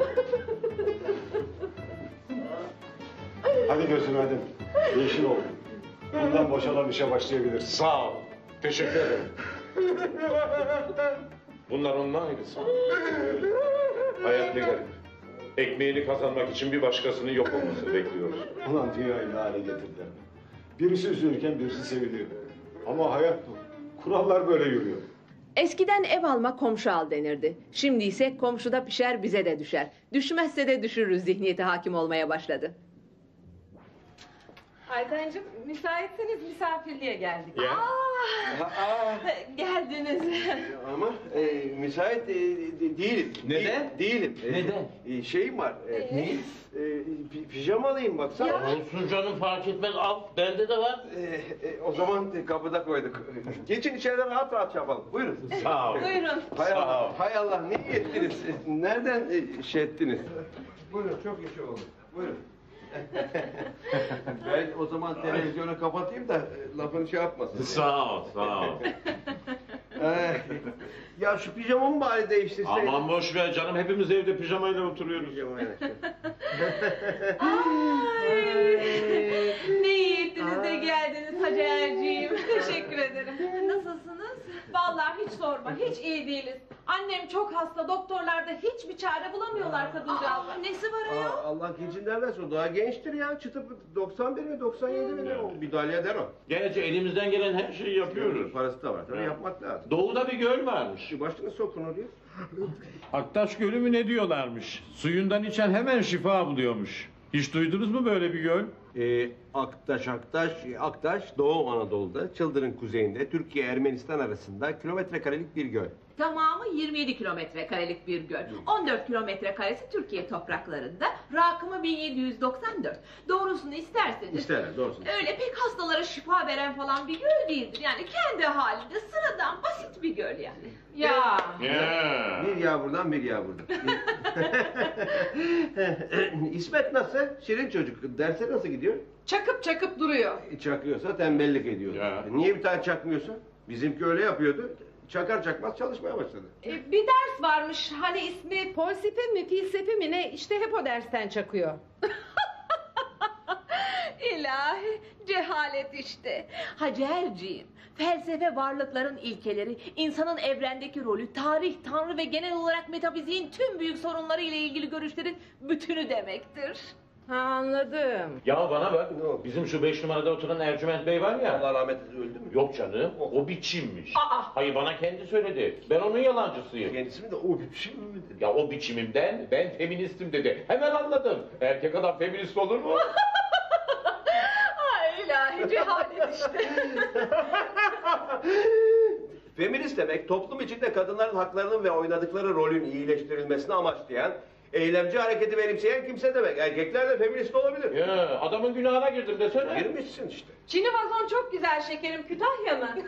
I: Hadi gözüm hadi. Yeşil oldu. Bundan boşalan işe başlayabiliriz.
D: Sağ ol. Teşekkür ederim. Bunlar onun aynısı. Hayat ne garip. Ekmeğini kazanmak için bir başkasının yok olmasını bekliyoruz.
I: Ulan dünyayı ne hale getirdiler. Birisi üzülürken birisi seviliyor. Ama hayat bu. Kurallar böyle yürüyor.
R: Eskiden ev alma komşu al denirdi. Şimdi ise komşuda pişer bize de düşer. Düşmezse de düşürürüz zihniyeti hakim olmaya başladı.
C: Aytencim, müsaitseniz misafirliğe geldik.
D: Ya.
C: Geldiniz.
E: Ama müsait değilim.
J: Neden?
E: Değilim.
J: Neden?
E: Şeyim var. Pijama alayım baksana.
J: Olsun canım fark etmez al. Bende de var.
E: O zaman kapıda koyduk. Geçin içeriden rahat rahat yapalım. Buyurun.
D: Sağ ol.
C: Buyurun.
E: Hay Allah ne iyi ettiniz. Nereden şey ettiniz? Buyurun çok iyi oldu. Buyurun. Ben o zaman televizyonu kapatayım da lafını şey yapmasın.
D: Sağ ol, sağ ol.
E: Ya şu pijamamı bari değiştirseydin.
D: Aman boş ver canım, hepimiz evde pijamayla oturuyoruz.
C: Ne iyi ettiniz de geldiniz Hacerciğim. Teşekkür ederim. Nasılsınız? Vallahi hiç sorma, hiç iyi değiliz. Annem çok hasta, doktorlar da hiçbir çare bulamıyorlar kadıncağızla.
H: Nesi var ayol?
E: Allah gecinden versin. Daha gençtir ya. Çıtıp 91 mi 97 mi ne? O bir dalya der o.
D: Gerçi elimizden gelen her şeyi yapıyoruz.
E: Parası da var. Tabii yapmak lazım.
D: Doğuda bir göl varmış.
E: Başını sokun oraya.
K: Aktaş Gölü mü ne diyorlarmış? Suyundan içen hemen şifa buluyormuş. Hiç duydunuz mu böyle bir göl?
E: Aktaş Doğu Anadolu'da, Çıldır'ın kuzeyinde, Türkiye-Ermenistan arasında kilometre karelik bir göl.
R: Tamamı 27 kilometre karelik bir göl. 14 kilometre karesi Türkiye topraklarında. Rakımı 1794. Doğrusunu isterseniz...
E: İsterler, doğrusunu.
R: Öyle pek hastalara şifa veren falan bir göl değildir. Yani kendi halinde sıradan basit bir göl yani.
C: Ya.
E: Bir yağ buradan, bir yağ buradan. İsmet nasıl? Şirin çocuk. Derse nasıl gidiyor?
C: Çakıp çakıp duruyor.
E: Çakıyorsa tembellik ediyor. Niye bir tane çakmıyorsun?
N: Bizimki öyle yapıyordu. Çakar çakmaz çalışmaya başladı.
C: Bir ders varmış hani ismi polsife mi filsefe mi ne işte hep o dersten çakıyor.
R: İlahi cehalet işte. Hacerciğim, felsefe varlıkların ilkeleri, insanın evrendeki rolü, tarih, tanrı ve genel olarak metafiziğin tüm büyük sorunları ile ilgili görüşlerin bütünü demektir.
C: Ha, anladım.
K: Ya bana bak, bizim şu 5 numarada oturan Ercüment Bey var ya.
N: Allah rahmet eylesin, öldü mü?
K: Yok canım, o biçimmiş.
R: Aa!
K: Hayır, bana kendi söyledi. Ben onun yalancısıyım.
N: Kendisi mi de o biçim mi dedi?
K: Ya o biçimimden ben feministim dedi. Hemen anladım. Erkek adam feminist olur mu?
R: Ay ilahi cehalet işte.
N: Feminist demek toplum içinde kadınların haklarının ve oynadıkları rolün iyileştirilmesini amaçlayan, eylemci hareketi benimseyen kimse demek. Erkekler de feminist olabilir.
K: Ya adamın günahına girdim desene.
N: Girmişsin işte.
C: Çini vazon çok güzel şekerim, Kütahya mı?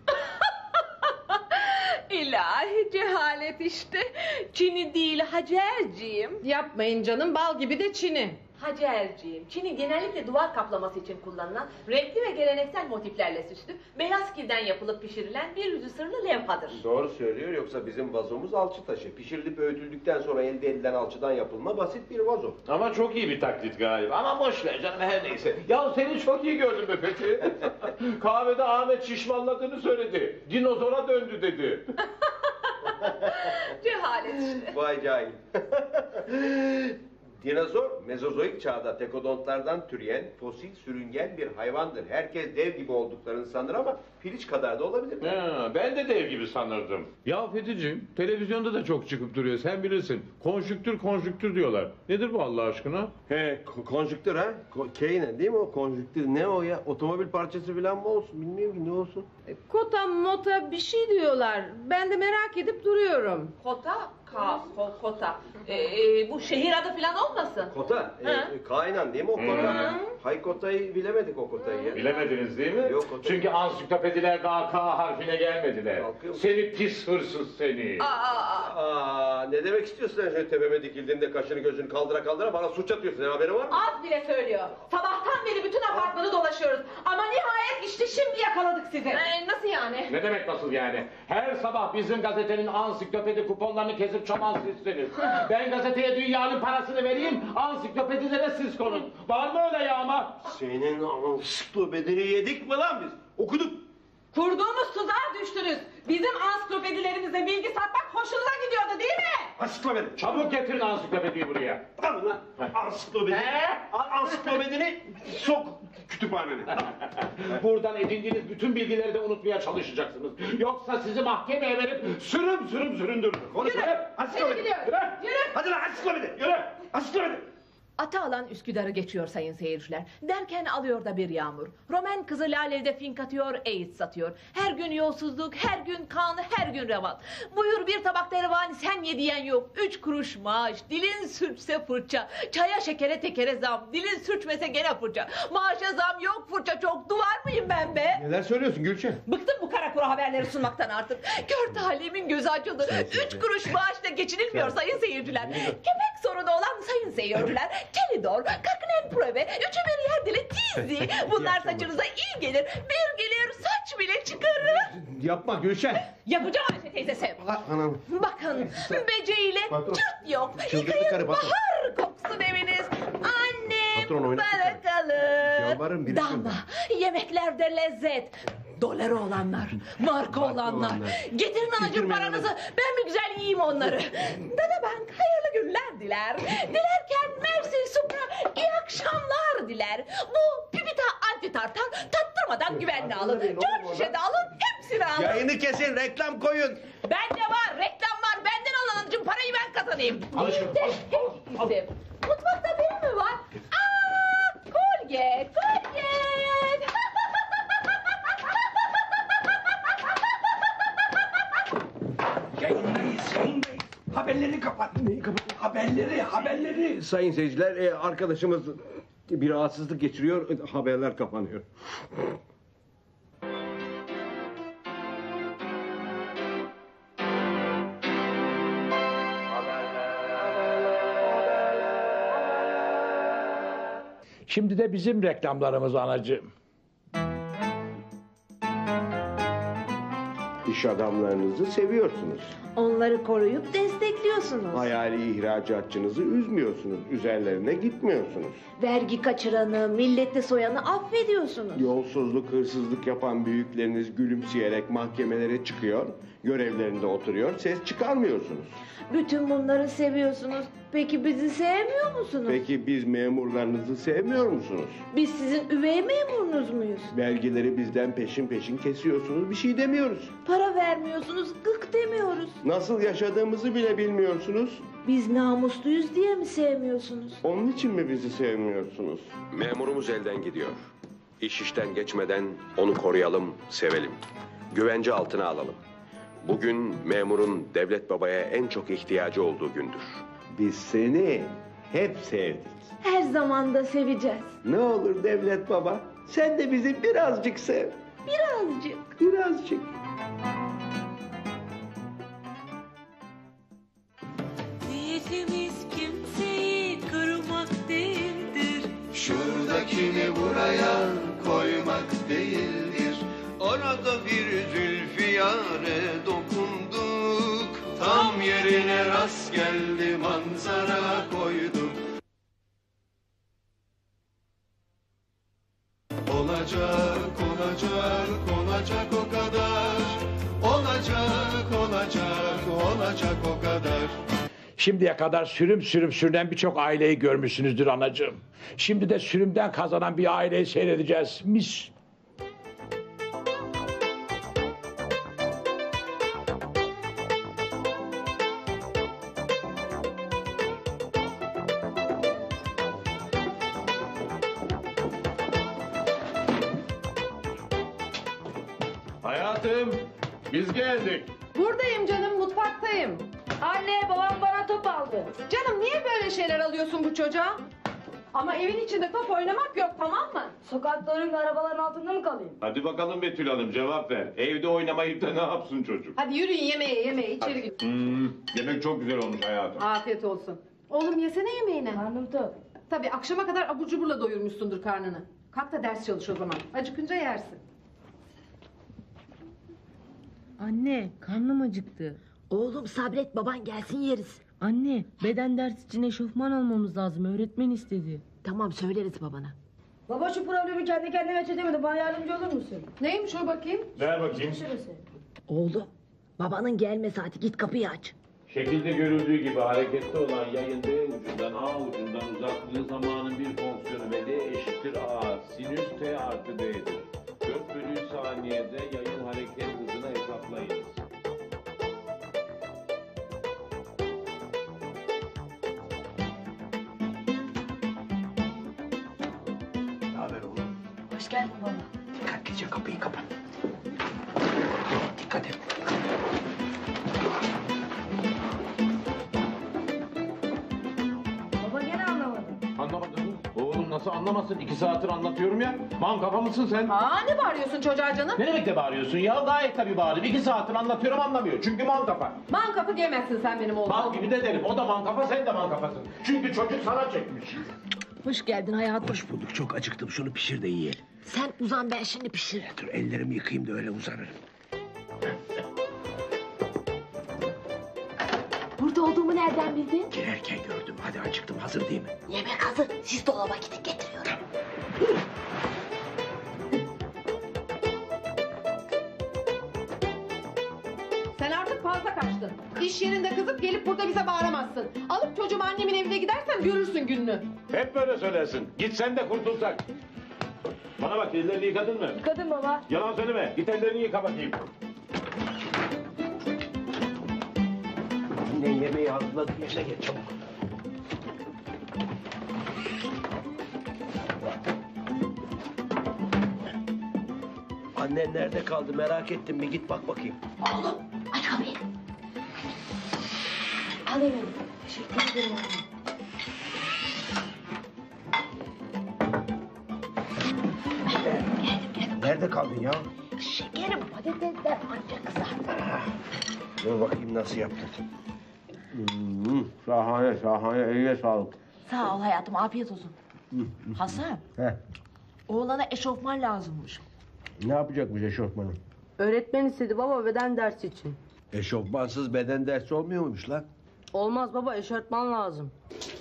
R: İlahi cehalet işte. Çini değil Hacerciğim.
C: Yapmayın canım, bal gibi de Çini.
R: Hacerciğim, Çin'in genellikle duvar kaplaması için kullanılan renkli ve geleneksel motiflerle süslü, beyaz kilden yapılıp pişirilen bir yüzü sırlı levhadır.
N: Doğru söylüyor, yoksa bizim vazomuz alçı taşı. Pişirilip öğütüldükten sonra elde edilen alçıdan yapılma basit bir vazo.
K: Ama çok iyi bir taklit galiba. Ama boş ver canım, her neyse. Ya seni çok iyi gördüm be Fethi. Kahvede Ahmet şişmanladığını söyledi. Dinozora döndü dedi.
R: Cehalet işte.
N: Vay cahil. Dinozor, mezozoik çağda tekodontlardan türeyen fosil sürüngen bir hayvandır. Herkes dev gibi olduklarını sanır ama piliç kadar da olabilir.
K: Ben de dev gibi sanırdım. Ya Fethiciğim, televizyonda da çok çıkıp duruyor, sen bilirsin. Konjüktür diyorlar. Nedir bu Allah aşkına?
N: He, konjüktür ha? Keynen değil mi o konjüktür? Ne o ya? Otomobil parçası falan mı olsun? Bilmiyorum ki ne olsun.
C: Kota mota bir şey diyorlar. Ben de merak edip duruyorum.
R: Kota, kota. Bu şehir adı falan olmasın?
N: Kota, kainan değil mi o kota? Hay kotayı bilemedik o kotayı ya.
K: Bilemediniz değil mi?
N: Yok, o da-
K: Çünkü ansiklopedilerde AK harfine gelmediler.
N: Kalkıyor mu?
K: Seni pis hırsız seni.
N: Aa, ne demek istiyorsun sen şöyle tepeme dikildiğinde kaşını gözünü kaldıra kaldıra bana suç atıyorsun. Senin haberin var mı?
C: Az bile söylüyor. Sabahtan beri bütün apartmanı dolaşıyoruz. Ama nihayet işte şimdi yakaladık sizi.
R: Nasıl yani?
K: Ne demek nasıl yani? Her sabah bizim gazetenin ansiklopedi kuponlarını kesip çoban sizsiniz. Ben gazeteye dünyanın parasını vereyim, ansiklopedilere siz konun. Var mı öyle yağma?
N: Senin ansiklopedini yedik mi lan biz? Okuduk.
C: Kurduğumuz tuzağa düştünüz. Bizim ansiklopedilerimize bilgi satmak hoşunuza gidiyordu değil mi?
N: Ansiklopedi.
K: Çabuk getirin ansiklopediyi buraya.
N: Tamam lan. Ansiklopedi. Ansiklopedini sok kütüphanene.
K: Buradan edindiğiniz bütün bilgileri de unutmaya çalışacaksınız. Yoksa sizi mahkemeye verip sürüm süründürürüm.
N: Konuşma. Ansiklopedi.
C: Yürü.
N: Hadi lan ansiklopedi. Yürü. Ansiklopedi.
R: Ata alan Üsküdar'ı geçiyor sayın seyirciler. Derken alıyor da bir yağmur. Roman kızı Lale'de fink atıyor, AIDS satıyor. Her gün yolsuzluk, her gün kan, her gün revat. Buyur bir tabak revani sen ye diyen yok. 3 kuruş maaş, dilin sürçse fırça. Çaya şekere tekere zam, dilin sürçmese gene fırça. Maaşa zam yok, fırça çok. Duvar mıyım ben be?
N: Neler söylüyorsun Gülçen?
R: Bıktım bu kara kuru haberleri sunmaktan artık. Kör talimin gözü açıldı. 3 kuruş maaşla geçinilmiyor sayın seyirciler. Kepek sorunu olan sayın seyirciler. Kelidor, kaknen pröve, üçü bir yer dili tizi. Bunlar saçınıza iyi gelir. Bir gelir saç bile çıkarır.
N: Yapma Gülşen.
R: Yapacağım Ayşe teyzesi.
N: Anam.
R: Bakın beceyle çırt yok.
N: Çıldırdı
R: Yıkayın
N: karı, patron.
R: bahar koksun eviniz. Annem
N: Patron, oynatma
R: bana kalır.
N: Yalvarırım, birisi
R: Damla yemeklerde lezzet. Doları olanlar, marka olanlar. Getirin anacığım
N: Getirmeyin
R: paranızı. Ben bir güzel yiyeyim onları. Dede Bank hayırlı günler diler. Dilerken Mersin Supra iyi akşamlar diler. Bu Pipita antitartar tattırmadan güvenli alın. 4 şişe de alın hepsini alın.
N: Yayını kesin, reklam koyun.
R: Bende var, reklam var. Benden alın anacığım, parayı ben kazanayım.
K: Al şunu,
R: Bir de isim. Mutfakta benim mi var? Colgate.
D: Yayındayız. Haberleri kapat. Neyi kapat? Haberleri.
N: Sayın seyirciler, arkadaşımız bir rahatsızlık geçiriyor, haberler kapanıyor.
D: Şimdi de bizim reklamlarımız anacığım.
G: İş adamlarınızı seviyorsunuz.
F: Onları koruyup destekliyorsunuz.
G: Hayali ihracatçınızı üzmüyorsunuz. Üzerlerine gitmiyorsunuz.
F: Vergi kaçıranı, milleti soyanı affediyorsunuz.
G: Yolsuzluk, hırsızlık yapan büyükleriniz gülümseyerek mahkemelere çıkıyor, görevlerinde oturuyor, ses çıkarmıyorsunuz.
F: Bütün bunları seviyorsunuz. Peki bizi sevmiyor musunuz?
G: Peki biz memurlarınızı sevmiyor musunuz?
F: Biz sizin üvey memurunuz muyuz?
G: Vergileri bizden peşin peşin kesiyorsunuz, bir şey demiyoruz.
F: Para vermiyorsunuz, gık demiyoruz.
G: Nasıl yaşadığımızı bile bilmiyorsunuz.
F: Biz namusluyuz diye mi sevmiyorsunuz?
G: Onun için mi bizi sevmiyorsunuz?
Q: Memurumuz elden gidiyor. İş işten geçmeden onu koruyalım, sevelim. Güvence altına alalım. Bugün memurun devlet babaya en çok ihtiyacı olduğu gündür.
G: Biz seni hep sevdik.
F: Her zaman da seveceğiz.
G: Ne olur devlet baba, sen de bizi birazcık sev.
F: Birazcık.
G: Birazcık.
B: Niyetimiz kimseyi kırmak değildir.
A: Şuradakini buraya koymak değildir. Orada bir zülfiyare dokunduk. Tam yerine rast geldi manzara koyduk. Olacak, olacak, olacak o kadar. Olacak, olacak, olacak o kadar.
D: Şimdiye kadar sürüm sürünen birçok aileyi görmüşsünüzdür anacığım. Şimdi de sürümden kazanan bir aileyi seyredeceğiz. Mis.
K: Hayatım, biz geldik.
C: Buradayım canım, mutfaktayım.
F: Anne, babam bana top aldı.
C: Canım niye böyle şeyler alıyorsun bu çocuğa? Ama evin içinde top oynamak yok, tamam mı?
F: Sokakların ve arabaların altında mı kalayım?
K: Hadi bakalım Betül Hanım cevap ver. Evde oynamayıp da ne yapsın çocuk?
C: Hadi yürüyün yemeğe, içeri git.
K: Yemek çok güzel olmuş hayatım.
C: Afiyet olsun. Oğlum yesene yemeğini.
F: Karnım tok.
C: Tabii akşama kadar abur cuburla doyurmuşsundur karnını. Kalk da ders çalış o zaman. Acıkınca yersin.
V: Anne, karnım acıktı.
F: Oğlum sabret, baban gelsin yeriz.
V: Anne, beden dersi için eşofman almamız lazım. Öğretmen istedi.
F: Tamam, söyleriz babana.
V: Baba şu problemi kendi kendime çözemedim. Bana yardımcı olur musun?
C: Neymiş o bakayım?
K: Ver bakayım.
F: Oğlum, babanın gelme saati, git kapıyı aç.
K: Şekilde görüldüğü gibi hareketli olan yayın D ucundan A ucundan uzaklığı zamanın bir fonksiyonu ve D eşittir A. Sinüs T artı B'dir. 4/saniyede yayın hareket hızını hesaplayınız.
D: Ne haber oğlum?
F: Hoş geldin baba.
D: Dikkatlice kapıyı kapat. Dikkat et.
V: Baba gene anlamadı.
K: Anlamadın mı? Oğlum nasıl anlamasın? 2 saattir anlatıyorum ya. Man kafa mısın sen?
C: Aa ne bağırıyorsun çocuğa canım?
K: Ne demek de bağırıyorsun ya? Gayet tabii bağırıyorum. 2 saattir anlatıyorum anlamıyor. Çünkü man kafa.
C: Man kapı gemezsin sen benim oğlum.
K: Bal gibi de derim. O da man kafa, sen de man kafasın. Çünkü çocuk sana çekmiş.
F: Hoş geldin hayatım.
D: Hoş bulduk, çok acıktım. Şunu pişir de yiyelim.
F: Sen uzan, ben şimdi pişiririm.
D: Dur ellerimi yıkayayım da öyle uzanırım.
F: Burada olduğumu nereden bildin?
D: Girerken gördüm. Hadi acıktım, hazır değil mi?
F: Yemek hazır. Siz dolaba gidin, getiriyorum.
C: Sen artık fazla kaçtın. İş yerinde kızıp gelip burada bize bağıramazsın. Alıp çocuğumu annemin evine gidersem görürsün gününü.
K: Hep böyle söylersin. Git sen de kurtulsak. Bana bak, ellerini yıkadın mı?
V: Yıkadım baba.
K: Yalan söyleme. Git ellerini yıka bakayım.
D: Anne yemeği hazırladım. Yerine geç çabuk. Annen nerede kaldı merak ettim. Bir git bak bakayım.
F: Oğlum, aç kapıyı. Al yemeğini. Teşekkür ederim oğlum.
D: Nerede kaldın ya?
F: Şekerim, patatesler ancak kızar.
G: Dur bakayım nasıl yaptın. Şahane şahane, eline sağlık.
F: Sağ ol hayatım, afiyet olsun. Hasan,
G: He.
F: oğlana eşofman lazımmış.
G: Ne yapacakmış eşofmanı?
V: Öğretmen istedi baba beden dersi için.
G: Eşofmansız beden dersi olmuyor muymuş lan?
V: Olmaz baba eşortman lazım.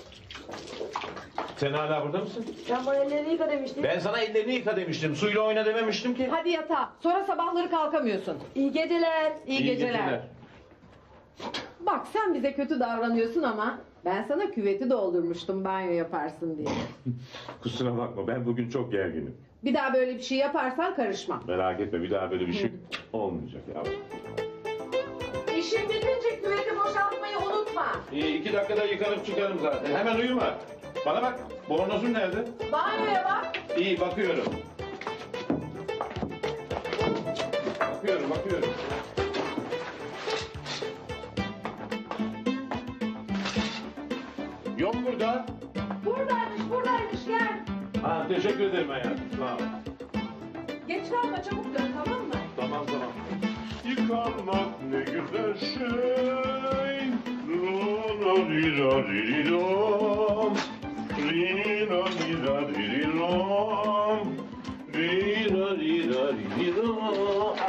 K: Sen hala burada mısın?
V: Sen bana ellerini yıka demiştin.
K: Ben sana ellerini yıka demiştim. Suyla oyna dememiştim ki.
C: Hadi yatağa. Sonra sabahları kalkamıyorsun. İyi geceler. İyi geceler. Bak sen bize kötü davranıyorsun ama ben sana küveti doldurmuştum banyo yaparsın diye.
K: Kusura bakma, ben bugün çok gerginim.
C: Bir daha böyle bir şey yaparsan karışma.
K: Merak etme, bir daha böyle bir şey olmayacak ya.
C: İşin bitince küveti boşaltmayı unutma.
K: İyi, 2 dakikada yıkanıp çıkarım zaten. Hemen uyuma. Bana bak, bornozun nerede?
C: Banyoya bak.
K: İyi, bakıyorum. Bakıyorum. Yok burada.
C: Buradaymış gel.
K: Ha, teşekkür ederim hayatım. Sağ ol.
C: Geç kalma çabuk dön tamam mı?
K: Tamam. Yıkanmak ne güzel şey. Ro-ro-ri-ra-ri-ri-rom. Ri-ra-ri-ra-ri-ri-rom. Ri-ra-ri-ra-ri-ri-rom.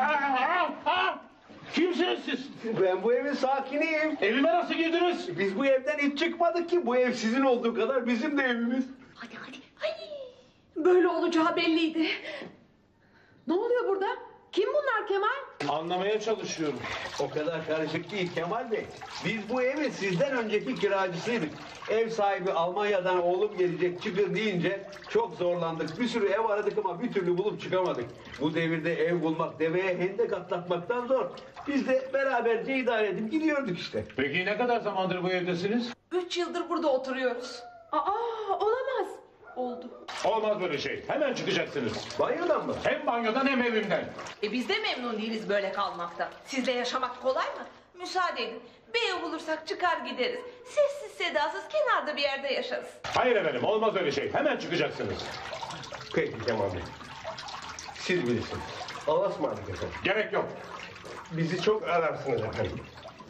D: Kimsiniz siz?
U: Ben bu evin sakiniyim.
D: Evime nasıl girdiniz?
U: Biz bu evden hiç çıkmadık ki. Bu ev sizin olduğu kadar bizim de evimiz.
R: Hadi. Böyle olacağı belliydi.
C: Ne oluyor burada? Kim bunlar Kemal?
K: Anlamaya çalışıyorum.
U: O kadar karışık değil Kemal Bey. Biz bu evin sizden önceki kiracısıydık. Ev sahibi Almanya'dan oğlum gelecek çıkın deyince çok zorlandık. Bir sürü ev aradık ama bir türlü bulup çıkamadık. Bu devirde ev bulmak deveye hendek atlatmaktan zor. Biz de beraberce idare edip gidiyorduk işte.
K: Peki ne kadar zamandır bu evdesiniz?
R: 3 yıldır burada oturuyoruz.
C: Olamaz.
R: Oldu.
K: Olmaz böyle şey. Hemen çıkacaksınız.
U: Banyodan mı?
K: Hem banyodan hem evimden.
R: Biz de memnun değiliz böyle kalmaktan. Sizle yaşamak kolay mı? Müsaade edin. Bir ev bulursak çıkar gideriz. Sessiz sedasız kenarda bir yerde yaşarız.
K: Hayır efendim, olmaz öyle şey. Hemen çıkacaksınız.
U: Peki Kemal Bey. Siz bilirsiniz. Allah'a ısmarladık efendim.
K: Gerek yok.
U: Bizi çok ararsınız efendim.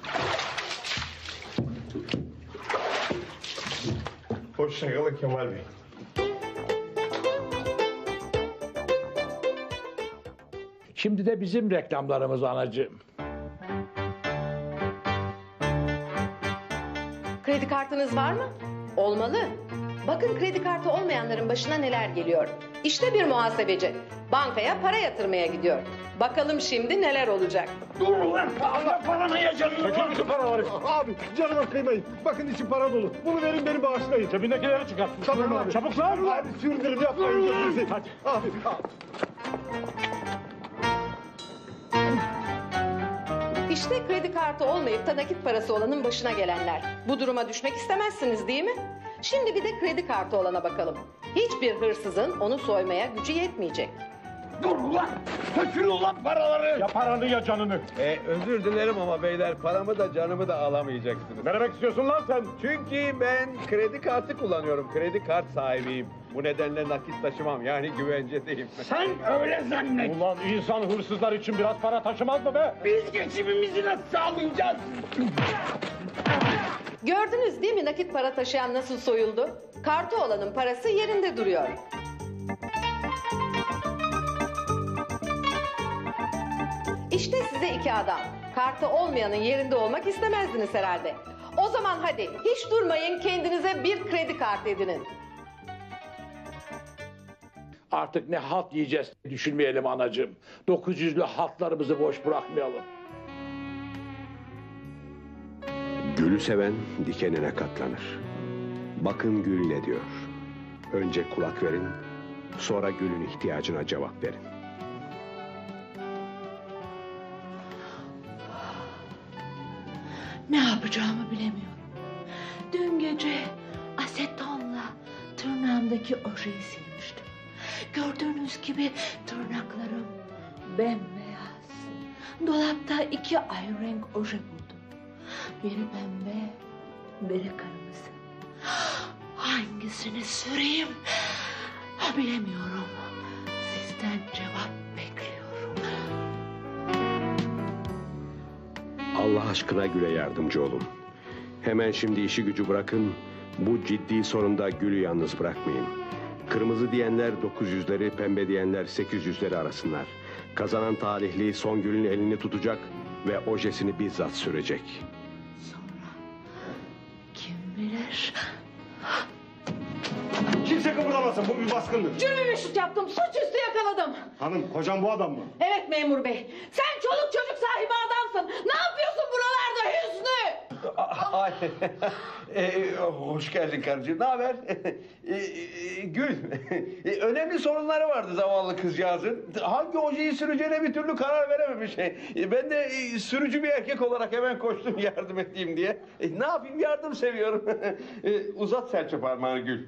U: Hoşçakalın Kemal Bey.
D: Şimdi de bizim reklamlarımız anacığım.
L: Kredi kartınız var mı? Olmalı. Bakın kredi kartı olmayanların başına neler geliyor. İşte bir muhasebeci. Bankaya para yatırmaya gidiyor. Bakalım şimdi neler olacak.
D: Dur ulan! Allah paranı ya canını! Bütün bütün paraları!
I: Abi canıma kıymayın. Bakın içi para dolu. Bunu verin beni bağışlayın.
D: Cebindekileri çıkart.
I: Tamam abi.
D: Çabuk lan!
I: Abi sürdürün yapmayın. Gözünüzü.
D: Hadi.
I: Abi.
L: İşte kredi kartı olmayıp da nakit parası olanın başına gelenler. Bu duruma düşmek istemezsiniz değil mi? Şimdi bir de kredi kartı olana bakalım. Hiçbir hırsızın onu soymaya gücü yetmeyecek.
D: Dur ulan! Sökül ulan paraları! Ya paranı ya canını!
G: Özür dilerim ama beyler paramı da canımı da alamayacaksınız.
D: Ne demek istiyorsun lan sen?
G: Çünkü ben kredi kartı kullanıyorum. Kredi kart sahibiyim. Bu nedenle nakit taşımam. Yani güvencedeyim.
D: Sen öyle zannet. Ulan insan hırsızlar için biraz para taşımaz mı be? Biz geçimimizi nasıl sağlayacağız?
L: Gördünüz değil mi nakit para taşıyan nasıl soyuldu? Kartı olanın parası yerinde duruyor. İşte size 2 adam. Kartı olmayanın yerinde olmak istemezdiniz herhalde. O zaman hadi hiç durmayın kendinize bir kredi kartı edinin.
D: Artık ne halt yiyeceğiz düşünmeyelim anacığım. 900'lü haltlarımızı boş bırakmayalım.
Q: Gülü seven dikenine katlanır. Bakın gül ne diyor. Önce kulak verin, sonra gülün ihtiyacına cevap verin.
B: Ne yapacağımı bilemiyorum. Dün gece asetonla tırnağımdaki ojeyi silmiştim. Gördüğünüz gibi tırnaklarım bembeyaz. Dolapta 2 ayrı renk oje buldum. Biri pembe, biri kırmızı. Hangisini süreyim? Bilemiyorum. Sizden cevap bekliyorum.
Q: Allah aşkına Gül'e yardımcı olun. Hemen şimdi işi gücü bırakın. Bu ciddi sorunda Gül'ü yalnız bırakmayın. Kırmızı diyenler 900'leri, pembe diyenler 800'leri arasınlar.
G: Kazanan talihli Songül'ün elini tutacak ve ojesini bizzat sürecek.
B: Kim bilir?
I: Kimse kıpırdamasın, bu bir baskındır.
C: Cürümü şut yaptım, suçüstü yakaladım.
I: Hanım, kocam bu adam mı?
C: Evet memur bey. Sen çoluk çocuk sahibi adamsın. Ne yapıyorsun buralarda Hüsnü?
N: Ay, hoş geldin karıcığım. Ne haber? Gül. Önemli sorunları vardı zavallı kızcağızın. Hangi ojeyi süreceğine bir türlü karar verememiş. Ben de sürücü bir erkek olarak hemen koştum yardım edeyim diye. Ne yapayım, yardım seviyorum. Uzat serçe parmağını Gül.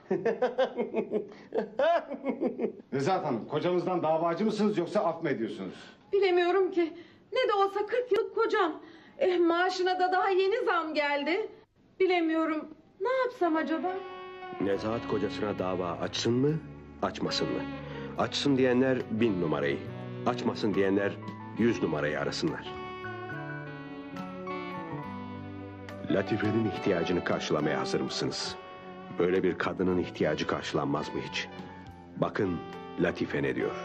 I: Nezahat Hanım, kocamızdan davacı mısınız yoksa af mı ediyorsunuz?
C: Bilemiyorum ki. Ne de olsa 40 yıllık kocam. Maaşına da daha yeni zam geldi. Bilemiyorum. Ne yapsam acaba?
G: Nezahat kocasına dava açsın mı, açmasın mı? Açsın diyenler 1000 numarayı, açmasın diyenler 100 numarayı arasınlar. Latife'nin ihtiyacını karşılamaya hazır mısınız? Böyle bir kadının ihtiyacı karşılanmaz mı hiç? Bakın Latife ne diyor?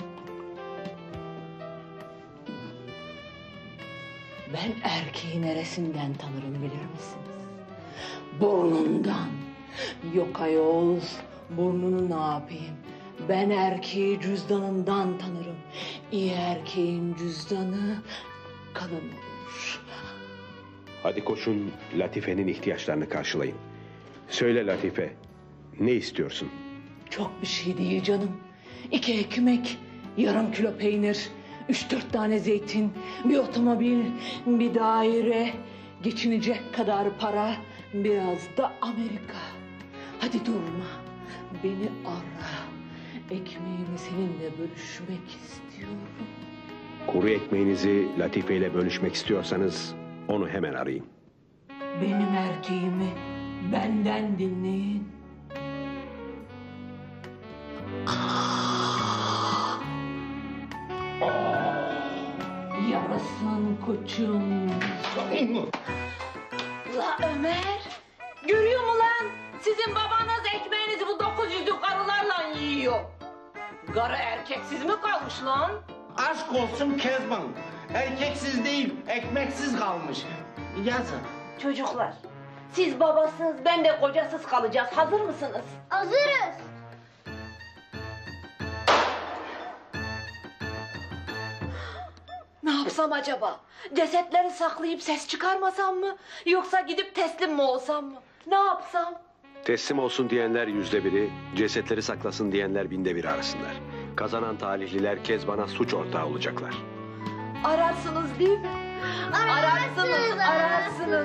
B: Ben erkeği neresinden tanırım bilir misiniz? Burnundan. Yok ayol, burnunu ne yapayım? Ben erkeği cüzdanından tanırım. İyi erkeğin cüzdanı kalın olur.
G: Hadi koşun Latife'nin ihtiyaçlarını karşılayın. Söyle Latife, ne istiyorsun?
B: Çok bir şey değil canım. 2 ekmek, yarım kilo peynir, 3-4 tane zeytin, bir otomobil, bir daire, geçinecek kadar para, biraz da Amerika. Hadi durma, beni ara. Ekmeğimi seninle bölüşmek istiyorum.
G: Kuru ekmeğinizi Latife ile bölüşmek istiyorsanız onu hemen arayın.
B: Benim erkeğimi benden dinleyin. Yarasın koçum.
H: La Ömer, görüyor mu lan? Sizin babanız ekmeğinizi bu 900'lük karılarla yiyor. Karı erkeksiz mi kalmış lan?
O: Aşk olsun Kezban. Erkeksiz değil, ekmeksiz kalmış. Yazın.
H: Çocuklar, siz babasız, ben de kocasız kalacağız. Hazır mısınız? Hazırız. Ne yapsam acaba? Cesetleri saklayıp ses çıkarmasam mı? Yoksa gidip teslim mi olsam mı? Ne yapsam?
G: Teslim olsun diyenler 100'de 1'i, cesetleri saklasın diyenler 1000'de 1 arasınlar. Kazanan talihliler Kezban'a suç ortağı olacaklar.
H: Ararsınız değil mi? Ararsınız.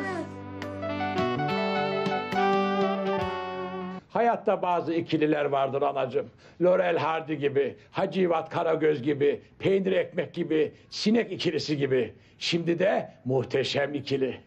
D: Hayatta bazı ikililer vardır anacığım. Laurel Hardy gibi, Hacivat Karagöz gibi, peynir ekmek gibi, sinek ikilisi gibi. Şimdi de muhteşem ikili.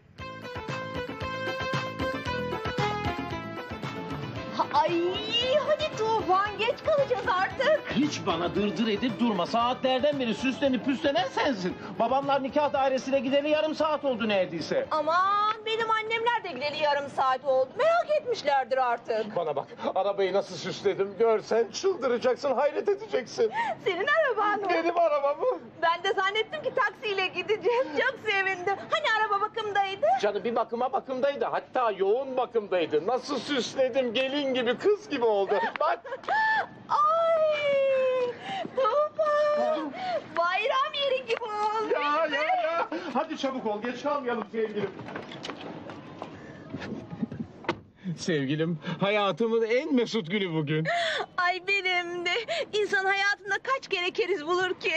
H: Ay hadi Tufan, geç kalacağız artık.
M: Hiç bana dırdır edip durma. Saatlerden beri süslenip püslenen sensin. Babamlar nikah dairesine gideli yarım saat oldu neredeyse.
H: Aman benim annemler de gideli yarım saat oldu. Merak etmişlerdir artık.
M: Bana bak, arabayı nasıl süsledim görsen çıldıracaksın, hayret edeceksin.
H: Senin araban mı?
M: Benim arabam mı?
H: Ben de zannettim ki taksiyle gideceğiz. Çok sevindim. Hani araba bakımdaydı?
M: Canım bir bakımdaydı. Hatta yoğun bakımdaydı. Nasıl süsledim, gelin gibi, kız gibi oldu. Bak.
H: Ay! Tufan! Bayram yeri gibi oldu.
M: Ya. Hadi çabuk ol, geç kalmayalım sevgilim. Sevgilim, hayatımın en mesut günü bugün.
H: Ay benim de. İnsan hayatında kaç kere keriz bulur ki?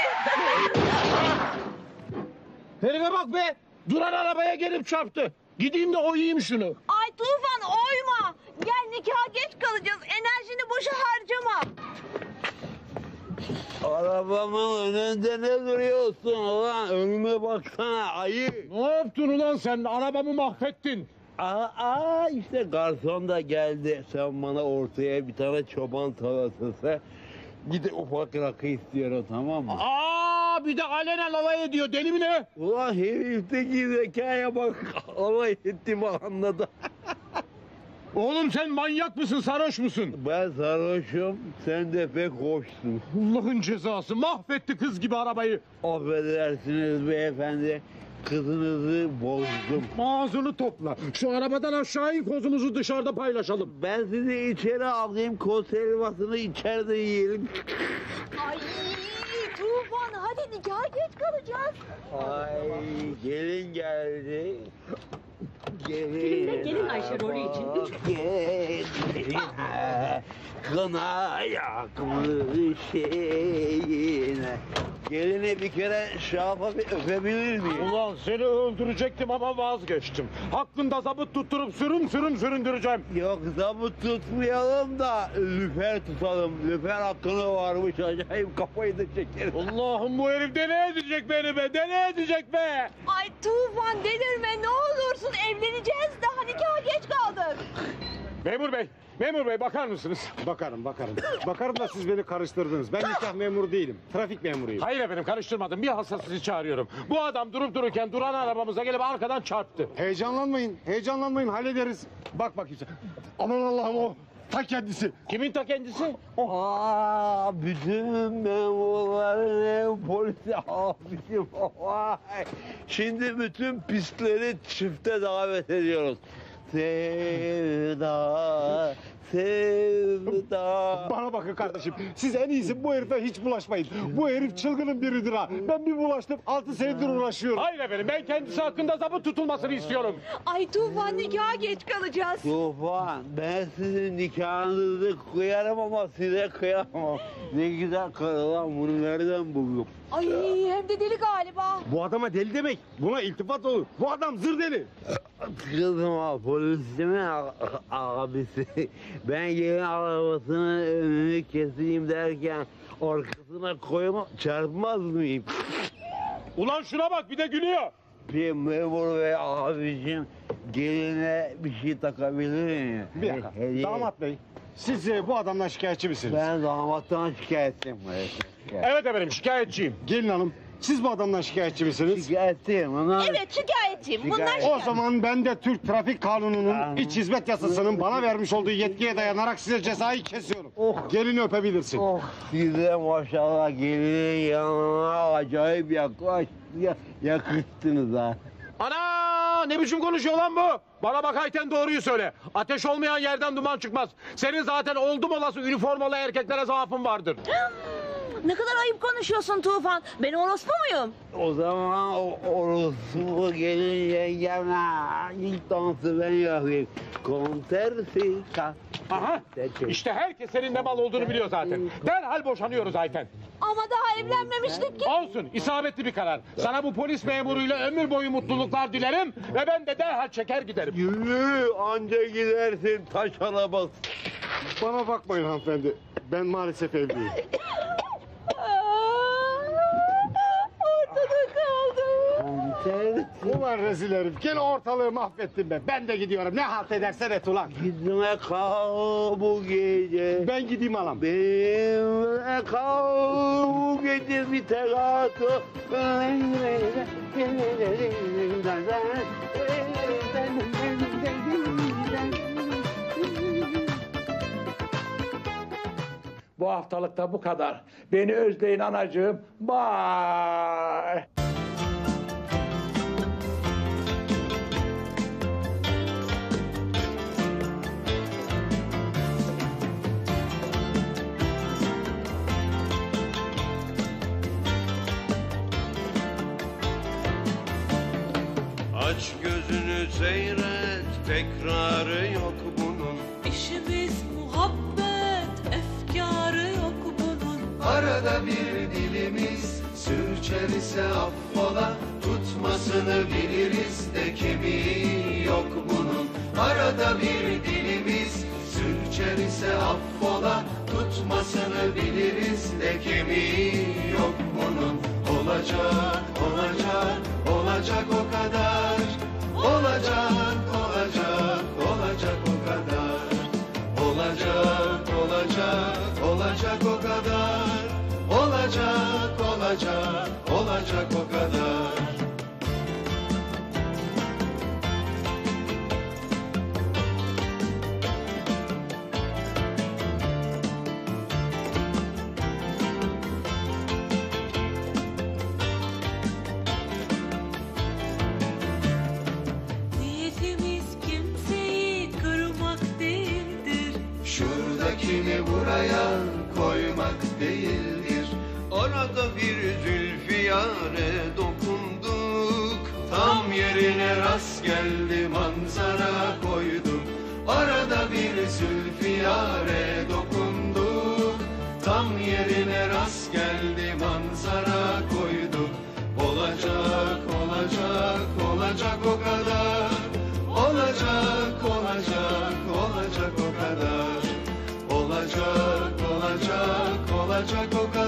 M: Herife bak be! Duran arabaya gelip çarptı. Gideyim de oyayım şunu.
H: Ay Tufan oyma. Gel nikaha geç kalacağız. Enerjini boşa harcama.
T: Arabamın önünde ne duruyorsun ulan? Önüme baksana ayı.
M: Ne yaptın ulan sen? Arabamı mahvettin.
T: Aa işte garson da geldi. Sen bana ortaya bir tane çoban salatası. Bir de ufak rakı istiyorum, tamam mı?
M: Bir de alenen alay ediyor. Deli mi ne?
T: Ulan herifteki zekaya bak. Alay ettim anladı. Oğlum sen manyak mısın, sarhoş musun? Ben sarhoşum, sen de pek hoşsun. Allah'ın cezası, mahvetti kız gibi arabayı. Affedersiniz beyefendi, kızınızı bozdum. Ağzını topla, şu arabadan aşağı in, kozumuzu dışarıda paylaşalım. Ben sizi içeri alayım, koz helvasını içeride yiyelim.
H: Ay Tufan hadi nikaha geç kalacağız.
T: Ay gelin geldi.
H: Gelin Ayşe rolü için.
T: Gelin. Kına yakmış şeyine. Gelini bir kere şafa bir öpebilir miyim? Ulan seni öldürecektim ama vazgeçtim. Hakkında zabıt tutturup süründüreceğim. Yok zabıt tutmayalım da lüfer tutalım. Lüfer hakkını varmış, acayip kafayı da çekerim. Allah'ım bu herif deli edecek beni be, deli edecek be.
H: Ay Tufan delirme ne olursun, evleneceğiz daha nikaha geç kaldık.
T: Memur bey bakar mısınız? Bakarım. Bakarım da siz beni karıştırdınız. Ben nikah memuru değilim. Trafik memuruyum. Hayır efendim karıştırmadım. Bilhassa sizi çağırıyorum. Bu adam durup dururken duran arabamıza gelip arkadan çarptı. Heyecanlanmayın hallederiz. Bak bakayım sen. Aman Allah'ım o ta kendisi. Kimin ta kendisi? Bütün memurların polisi abicim. Şimdi bütün pistleri çifte davet ediyoruz. Sevda. Bana bakın kardeşim, siz en iyisi bu herife hiç bulaşmayın. Bu herif çılgının biridir ha. Ben bir bulaştım, 6 senedir uğraşıyorum. Hayır efendim, ben kendisi hakkında zabıt tutulmasını istiyorum.
H: Ay Tufan nikaha geç kalacağız.
T: Tufan, ben sizin nikahınızı kıyarım ama size kıyamam. Ne güzel karı lan, bunu nereden buldum?
H: Ay hem de deli galiba.
T: Bu adama deli demek, buna iltifat olur. Bu adam zır deli. Kızım ha, polisimin abisi. Ben gelin arabasının önünü keseyim derken arkasına koyma, çarpmaz mıyım? Ulan şuna bak, bir de gülüyor. Bir memur ve abicim geline bir şey takabilir miyim? Bir dakika, damat bey. Siz bu adamdan şikayetçi misiniz? Ben damattan şikayetçiyim. Evet efendim, şikayetçiyim. Gelin hanım, siz bu adamdan şikayetçi misiniz? Şikayetçiyim.
H: Evet şikayetçiyim. Bunlar
T: O zaman ben de Türk Trafik Kanunu'nun iç hizmet yasasının bana vermiş olduğu yetkiye dayanarak size cezayı kesiyorum. Gelini öpebilirsin. Size maşallah gelinin yanına acayip yakıştınız ha. Ana, ne biçim konuşuyor lan bu? Bana bak Ayten, doğruyu söyle. Ateş olmayan yerden duman çıkmaz. Senin zaten oldum olası üniformalı erkeklere zaafın vardır.
H: Ne kadar ayıp konuşuyorsun Tufan. Ben orospu muyum?
T: O zaman orospu gelin yengemle ilk dansı ben yapayım. Kontersika. Aha, işte herkes senin ne mal olduğunu biliyor zaten. Derhal boşanıyoruz Ayten.
H: Ama daha evlenmemiştik ki.
T: Olsun, isabetli bir karar. Sana bu polis memuruyla ömür boyu mutluluklar dilerim ve ben de derhal çeker giderim. Yürü, anca gidersin taş arabası. Bana bakmayın hanımefendi, ben maalesef evliyim.
H: Ortada kaldım.
T: Ulan rezil herif, gene ortalığı mahvettin be. Ben de gidiyorum, ne halt edersen et ulan. Gitme kal bu gece. Ben gideyim anam. Benimle kal bu gece bir tek atı.
D: Bu haftalıkta bu kadar. Beni özleyin anacığım. Bye.
A: Aç gözünü seyret, tekrarı yok bunun.
P: İşimiz muhabbet, efkarı yok bunun.
A: Arada bir dilimiz sürçer ise affola, tutmasını biliriz de kemiği yok bunun. Arada bir dilimiz sürçer ise affola, tutmasını biliriz de kemiği yok bunun. Olacak, olacak, olacak o kadar. Olacak, olacak, olacak o kadar. Olacak, olacak, olacak o kadar. Olacak, olacak, olacak o kadar. rast geldi manzara koydu. Arada bir zülfiyare dokundu. Tam yerine rast geldi manzara koydu. Olacak, olacak, olacak o kadar. Olacak, olacak, olacak o kadar. Olacak, olacak, olacak o kadar.